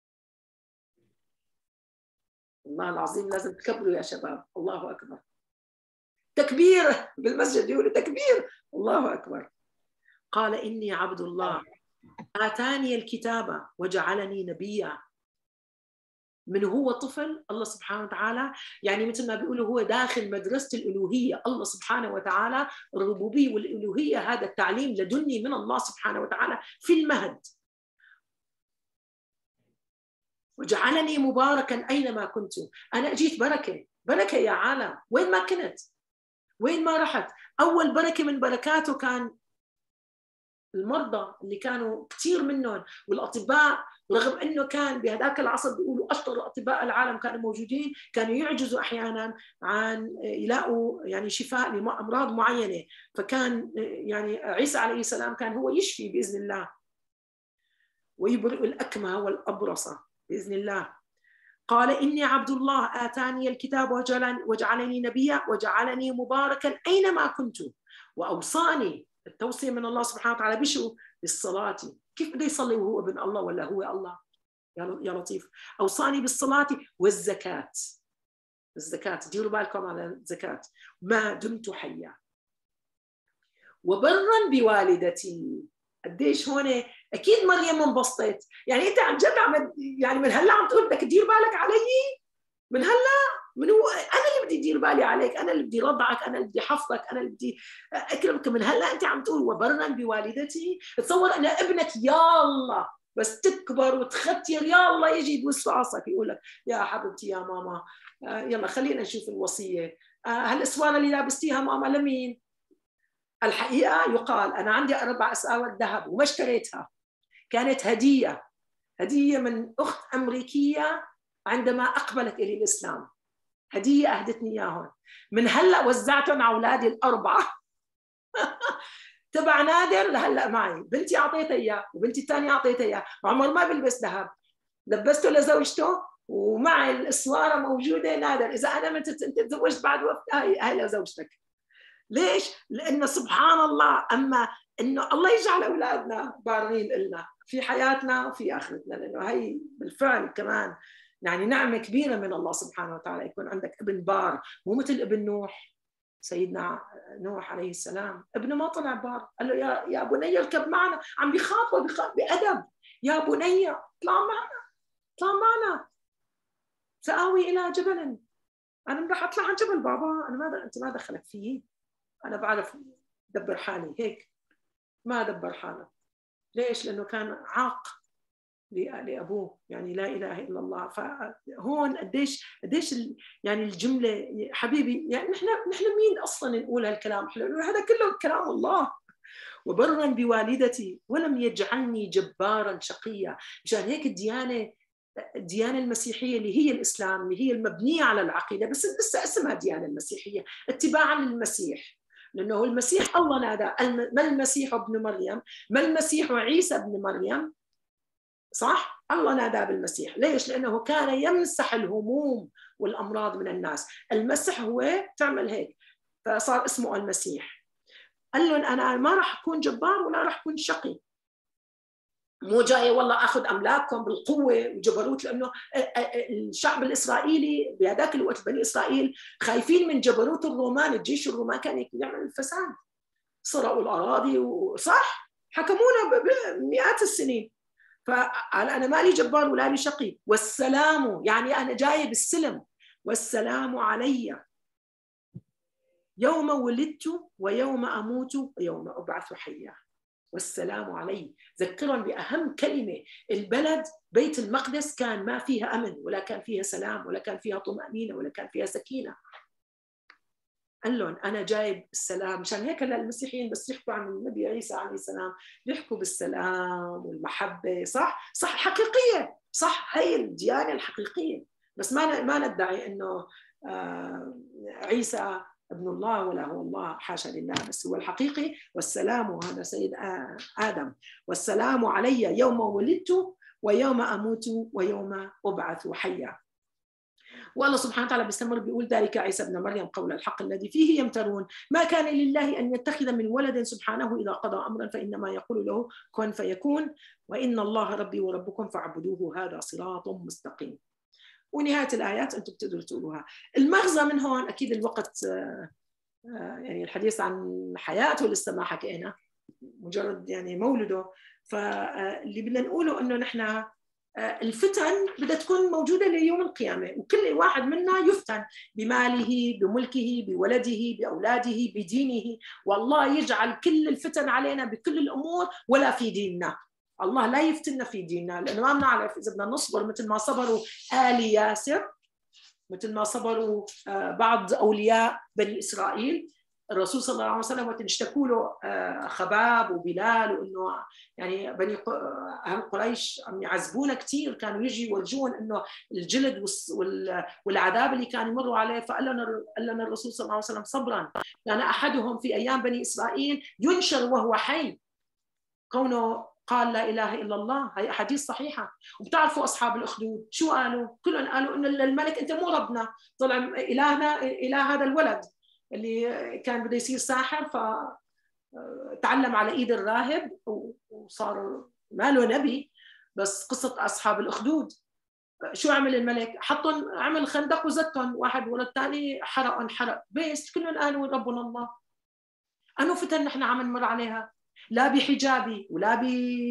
الله العظيم. لازم تكبروا يا شباب. الله أكبر، تكبير بالمسجد، يقولوا تكبير. الله أكبر. قال إني عبد الله آتاني الكتاب وجعلني نبيا. من هو طفل الله سبحانه وتعالى، يعني مثل ما بيقولوا هو داخل مدرسة الألوهية. الله سبحانه وتعالى الربوبية والألوهية هذا التعليم لدني من الله سبحانه وتعالى في المهد. وجعلني مباركا أينما كنت. أنا أجيت بركة، بركة يا عالم، وين ما كنت وين ما رحت. أول بركة من بركاته كان المرضى اللي كانوا كثير منهم والأطباء، رغم أنه كان بهذاك العصر بيقولوا أشطر أطباء العالم كانوا موجودين، كانوا يعجزوا أحيانا عن يلاقوا يعني شفاء لأمراض معينة. فكان يعني عيسى عليه السلام كان هو يشفي بإذن الله ويبرئ الأكمه والأبرص بإذن الله. قال إني عبد الله آتاني الكتاب وجعلني نبيا وجعلني مباركا أينما كنت وأوصاني. التوصية من الله سبحانه وتعالى بشو؟ بالصلاة. كيف بده يصلي وهو ابن الله ولا هو الله؟ يا لطيف. أوصاني بالصلاة والزكاة. الزكاة ديروا بالكم على الزكاة. ما دمت حيا وبرا بوالدتي. قديش هون اكيد مريم انبسطت. يعني انت عن جد عم يعني من هلا عم تقول بدك تدير بالك علي؟ من هلا؟ من هو انا اللي بدي ادير بالي عليك، انا اللي بدي رضعك، انا اللي بدي حفظك، انا اللي بدي اكرمك. من هلا انت عم تقول وبرا بوالدتي. تصور انا ابنك يا الله بس تكبر وتختير يا الله يجي يبوس راسك يقول لك يا حبيبتي يا ماما يلا خلينا نشوف الوصيه، هالاسواره اللي لابستيها ماما لمين؟ الحقيقه يقال انا عندي اربع اساور ذهب وما اشتريتها، كانت هديه هديه من اخت امريكيه عندما اقبلت الى الاسلام، هديه اهدتني اياهم. من هلا وزعتهم على اولادي الاربعه تبع نادر لهلا معي، بنتي اعطيتها اياه وبنتي الثانيه اعطيتها اياه، وعمر ما بلبس ذهب لبسته لزوجته ومعي الاسواره موجوده. نادر اذا انا مت انت تزوجت بعد وقت هاي هاي لزوجتك. ليش؟ لانه سبحان الله اما انه الله يجعل اولادنا بارين لنا في حياتنا وفي اخرتنا، لانه هي بالفعل كمان يعني نعمه كبيره من الله سبحانه وتعالى يكون عندك ابن بار، مو مثل ابن نوح. سيدنا نوح عليه السلام ابنه ما طلع بار، قال له يا يا بني اركب معنا، عم بيخاطبه بأدب، يا بني اطلع معنا اطلع معنا سآوي إلى جبل. أنا راح أطلع عن جبل بابا، أنا ما أنت ما دخلك فيي، أنا بعرف دبر حالي. هيك ما دبر حاله. ليش؟ لأنه كان عاق لأبوه، يعني لا إله إلا الله. فهون قديش قديش يعني الجملة حبيبي، يعني نحن نحن مين أصلا نقول هالكلام؟ هذا كله كلام الله. وبرا بوالدتي ولم يجعلني جبارا شقيا. مشان هيك الديانة الديانة المسيحية اللي هي الإسلام اللي هي المبنية على العقيدة، بس لسه اسمها ديانة المسيحية اتباعا للمسيح، لأنه المسيح الله نادى ما المسيح ابن مريم، ما المسيح عيسى ابن مريم صح؟ الله نادى بالمسيح. ليش؟ لأنه كان يمسح الهموم والأمراض من الناس. المسح هو تعمل هيك، فصار اسمه المسيح. قال لهم أنا ما راح أكون جبار ولا راح أكون شقي، مو جاي والله أخذ أملاككم بالقوة وجبروت، لأنه الشعب الإسرائيلي بهذاك الوقت بني إسرائيل خايفين من جبروت الرومان. الجيش الروماني كان يعمل الفساد، سرقوا الأراضي وصح حكمونا بمئات السنين. فقال أنا مالي جبار ولا لي شقي، والسلام يعني أنا جاي بالسلم، والسلام علي يوم ولدت ويوم أموت ويوم أبعث حيا. والسلام علي، ذكرهم بأهم كلمة. البلد بيت المقدس كان ما فيها أمن، ولا كان فيها سلام، ولا كان فيها طمأنينة، ولا كان فيها سكينة. قال لهم أنا جايب السلام. مشان هيك هلا المسيحيين بس يحكوا عن النبي عيسى عليه السلام بيحكوا بالسلام والمحبة. صح؟ صح حقيقية، صح، هي الديانة الحقيقية. بس ما ما ندعي إنه عيسى ابن الله ولا هو الله، حاشا لله، بس هو الحقيقي. والسلام، وهذا سيد آدم، والسلام علي يوم ولدت ويوم أموت ويوم أبعث حيا. والله سبحانه وتعالى بيستمر بيقول ذلك عيسى ابن مريم قول الحق الذي فيه يمترون، ما كان لله أن يتخذ من ولد سبحانه إذا قضى أمرا فإنما يقول له كن فيكون، وإن الله ربي وربكم فاعبدوه هذا صراط مستقيم. ونهاية الآيات أنتم بتقدروا تقولوها. المغزى من هون أكيد الوقت يعني الحديث عن حياته لسه ما حكينا، مجرد يعني مولده. فاللي بدنا نقوله إنه نحن الفتن بدها تكون موجودة ليوم القيامة، وكل واحد منا يفتن بماله، بملكه، بولده، بأولاده، بدينه. والله يجعل كل الفتن علينا بكل الأمور ولا في ديننا. الله لا يفتنا في ديننا، لأنه ما بنعرف إذا بدنا نصبر مثل ما صبروا آل ياسر، مثل ما صبروا بعض أولياء بني إسرائيل. الرسول صلى الله عليه وسلم وقت اشتكوا له خباب وبلال وانه يعني بني اهل قريش عم يعذبونا كثير، كانوا يجي يورجون انه الجلد والعذاب اللي كانوا يمروا عليه. فقال لنا قال لنا الرسول صلى الله عليه وسلم صبرا، كان يعني احدهم في ايام بني اسرائيل ينشر وهو حي كونه قال لا اله الا الله. هي احاديث صحيحه. وبتعرفوا اصحاب الاخدود شو قالوا؟ كلهم قالوا ان الملك انت مو ربنا، طلع الهنا اله هذا الولد اللي كان بده يصير ساحر، فتعلم على ايد الراهب وصار ما له نبي. بس قصه اصحاب الاخدود شو عمل الملك؟ حطهم عمل خندق وزتهم واحد ورا الثاني، حرقهم حرق بس كلهم قالوا ربنا الله. انو فتن نحن عم نمر عليها؟ لا بحجابي ولا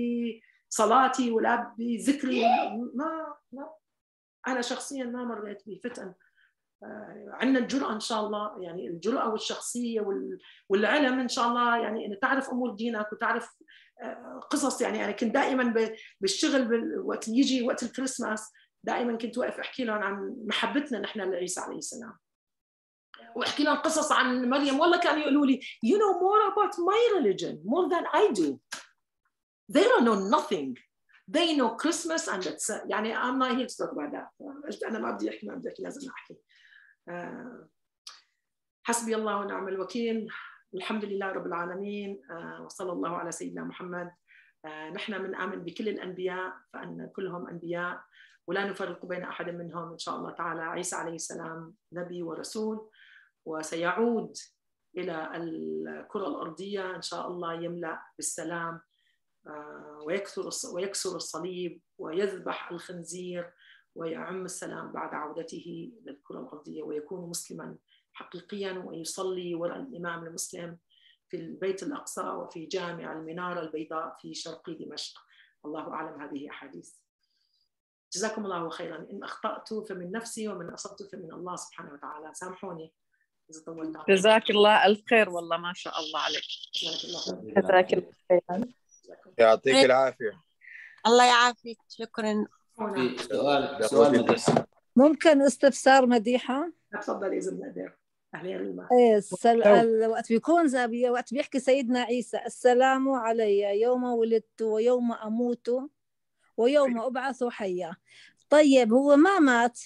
بصلاتي ولا بذكري، ما ما انا شخصيا ما مريت بفتن. عندنا الجرأة إن شاء الله، يعني الجرأة والشخصية والعلم إن شاء الله، يعني إن تعرف أمور دينك وتعرف قصص. يعني أنا كنت دائما بالشغل وقت يجي وقت الكريسماس دائما كنت واقف أحكي لهم عن محبتنا نحن لعيسى عليه السلام، وأحكي لهم قصص عن مريم. والله كانوا يقولوا لي you know more about my religion more than I do. They don't know nothing. They know Christmas and that's it. يعني I'm not here to talk about that. أنا ما بدي أحكي ما بدي أحكي لازم أحكي. آه حسبي الله ونعم الوكيل. الحمد لله رب العالمين. آه وصلى الله على سيدنا محمد. آه نحن بنآمن بكل الأنبياء فأن كلهم أنبياء ولا نفرق بين أحد منهم إن شاء الله تعالى. عيسى عليه السلام نبي ورسول وسيعود إلى الكرة الأرضية إن شاء الله يملأ بالسلام آه ويكسر ويكسر الصليب ويذبح الخنزير ويعم السلام بعد عودته للكرة الأرضية، ويكون مسلما حقيقيا ويصلي وراء الإمام المسلم في البيت الأقصى وفي جامع المنارة البيضاء في شرق دمشق. الله أعلم. هذه أحاديث. جزاكم الله خيرا. إن أخطأت فمن نفسي ومن أصبت فمن الله سبحانه وتعالى. سامحوني إذا طولت. جزاك الله ألف خير، والله ما شاء الله عليك. جزاك الله خيرا. يعطيك العافية. الله يعافيك. شكرا. سؤال سؤال ممكن استفسار مديحة؟ تفضلي إذا بنقدر. أهلين ايه السل... وقت بيكون زابية وقت بيحكي سيدنا عيسى السلام علي يوم ولدت ويوم أموت ويوم أبعث حيا. طيب هو ما مات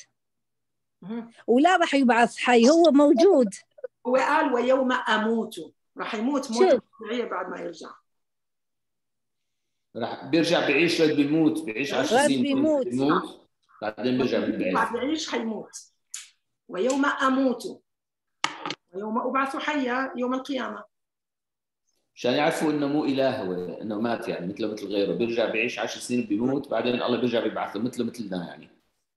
ولا رح يبعث حي، هو موجود. هو قال ويوم أموت، رح يموت موت طبيعية بعد ما يرجع. شو؟ ويوم أموت رح يموت موت طبيعية بعد ما يرجع. هو قال ويوم أموت رح يموت موت طبيعية بعد ما يرجع. شو؟ ويوم أموت رح يموت موت طبيعية بعد ما يرجع. راح بيرجع بيعيش لغايه بيموت، بيعيش عشر غاد سنين بيموت. بيموت بعدين بيرجع بيبعث. بعد يعيش حيموت. ويوم أموت ويوم أبعث حيا يوم القيامة. عشان يعرفوا انه مو اله، هو انه مات يعني مثله مثل غيره، بيرجع بيعيش عشر سنين بيموت بعدين الله بيرجع بيبعثه مثله مثلنا يعني.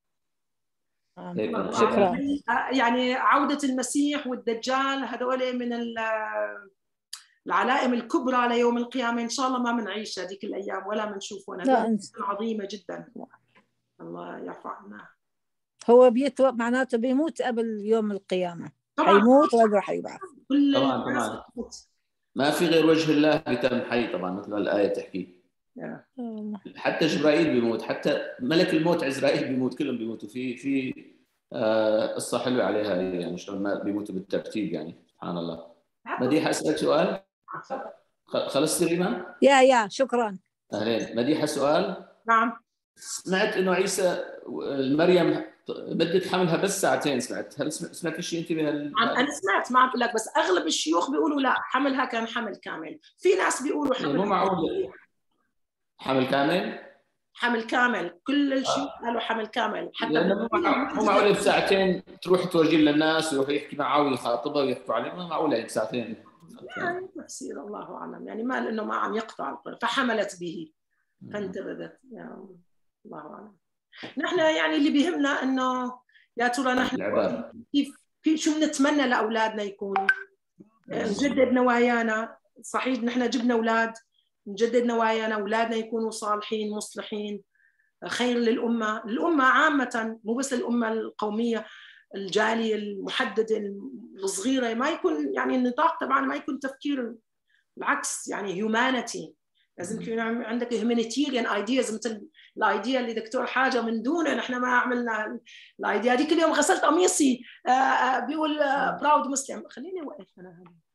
هيك شكرا. يعني عودة المسيح والدجال هذول من العلائم الكبرى ليوم القيامة، إن شاء الله ما بنعيش هذيك الأيام ولا بنشوفهم. هذول عظيمة جدا، الله يرفع عنا. هو بيتوب معناته بيموت قبل يوم القيامة، طبعا حيموت وقبل حيبعث. طبعا طبعا ما في غير وجه الله بيتم حي طبعا مثل ما الآية تحكي. حتى جبرائيل بيموت، حتى ملك الموت عزرائيل بيموت، كلهم بيموتوا. في في قصة حلوة عليها يعني شلون ما بيموتوا بالترتيب يعني. سبحان الله. مديحة أسألك سؤال؟ خلصتي ريما؟ يا يا شكرا. أهلين. مديحة سؤال؟ نعم. سمعت إنه عيسى مريم مدة حملها بس ساعتين، سمعت. هل سمعت شيء أنت بهال؟ أنا سمعت، ما بقول لك، بس أغلب الشيوخ بيقولوا لا، حملها كان حمل كامل. في ناس بيقولوا حمل مو معقول حمل كامل؟ حمل كامل، كل الشيوخ قالوا حمل كامل. حتى لأنه مو معقول بساعتين تروح تورجي للناس ويروح يحكي معه ويخاطبها ويحكوا عليه، ما معقول بساعتين. يعني تفسير الله أعلم، يعني ما لأنه ما عم يقطع القرآن فحملت به فانتبذت، يعني الله أعلم. نحن يعني اللي بيهمنا إنه يا ترى نحن كيف في شو بنتمنى لأولادنا يكونوا، نجدد نوايانا. صحيح نحن جبنا أولاد، نجدد نوايانا، أولادنا يكونوا صالحين مصلحين خير للأمة، الأمة عامة مو بس الأمة القومية، الجالية المحددة الصغيرة، ما يكون يعني النطاق تبعنا ما يكون تفكير العكس، يعني هيومانيتي. لازم يكون عندك هيومانيتيريان ايدياز، مثل الايديا اللي دكتور حاجه من دونه نحن ما عملنا الايديا دي. كل يوم غسلت قميصي بيقول براود مسلم، خليني اوقف انا هذا.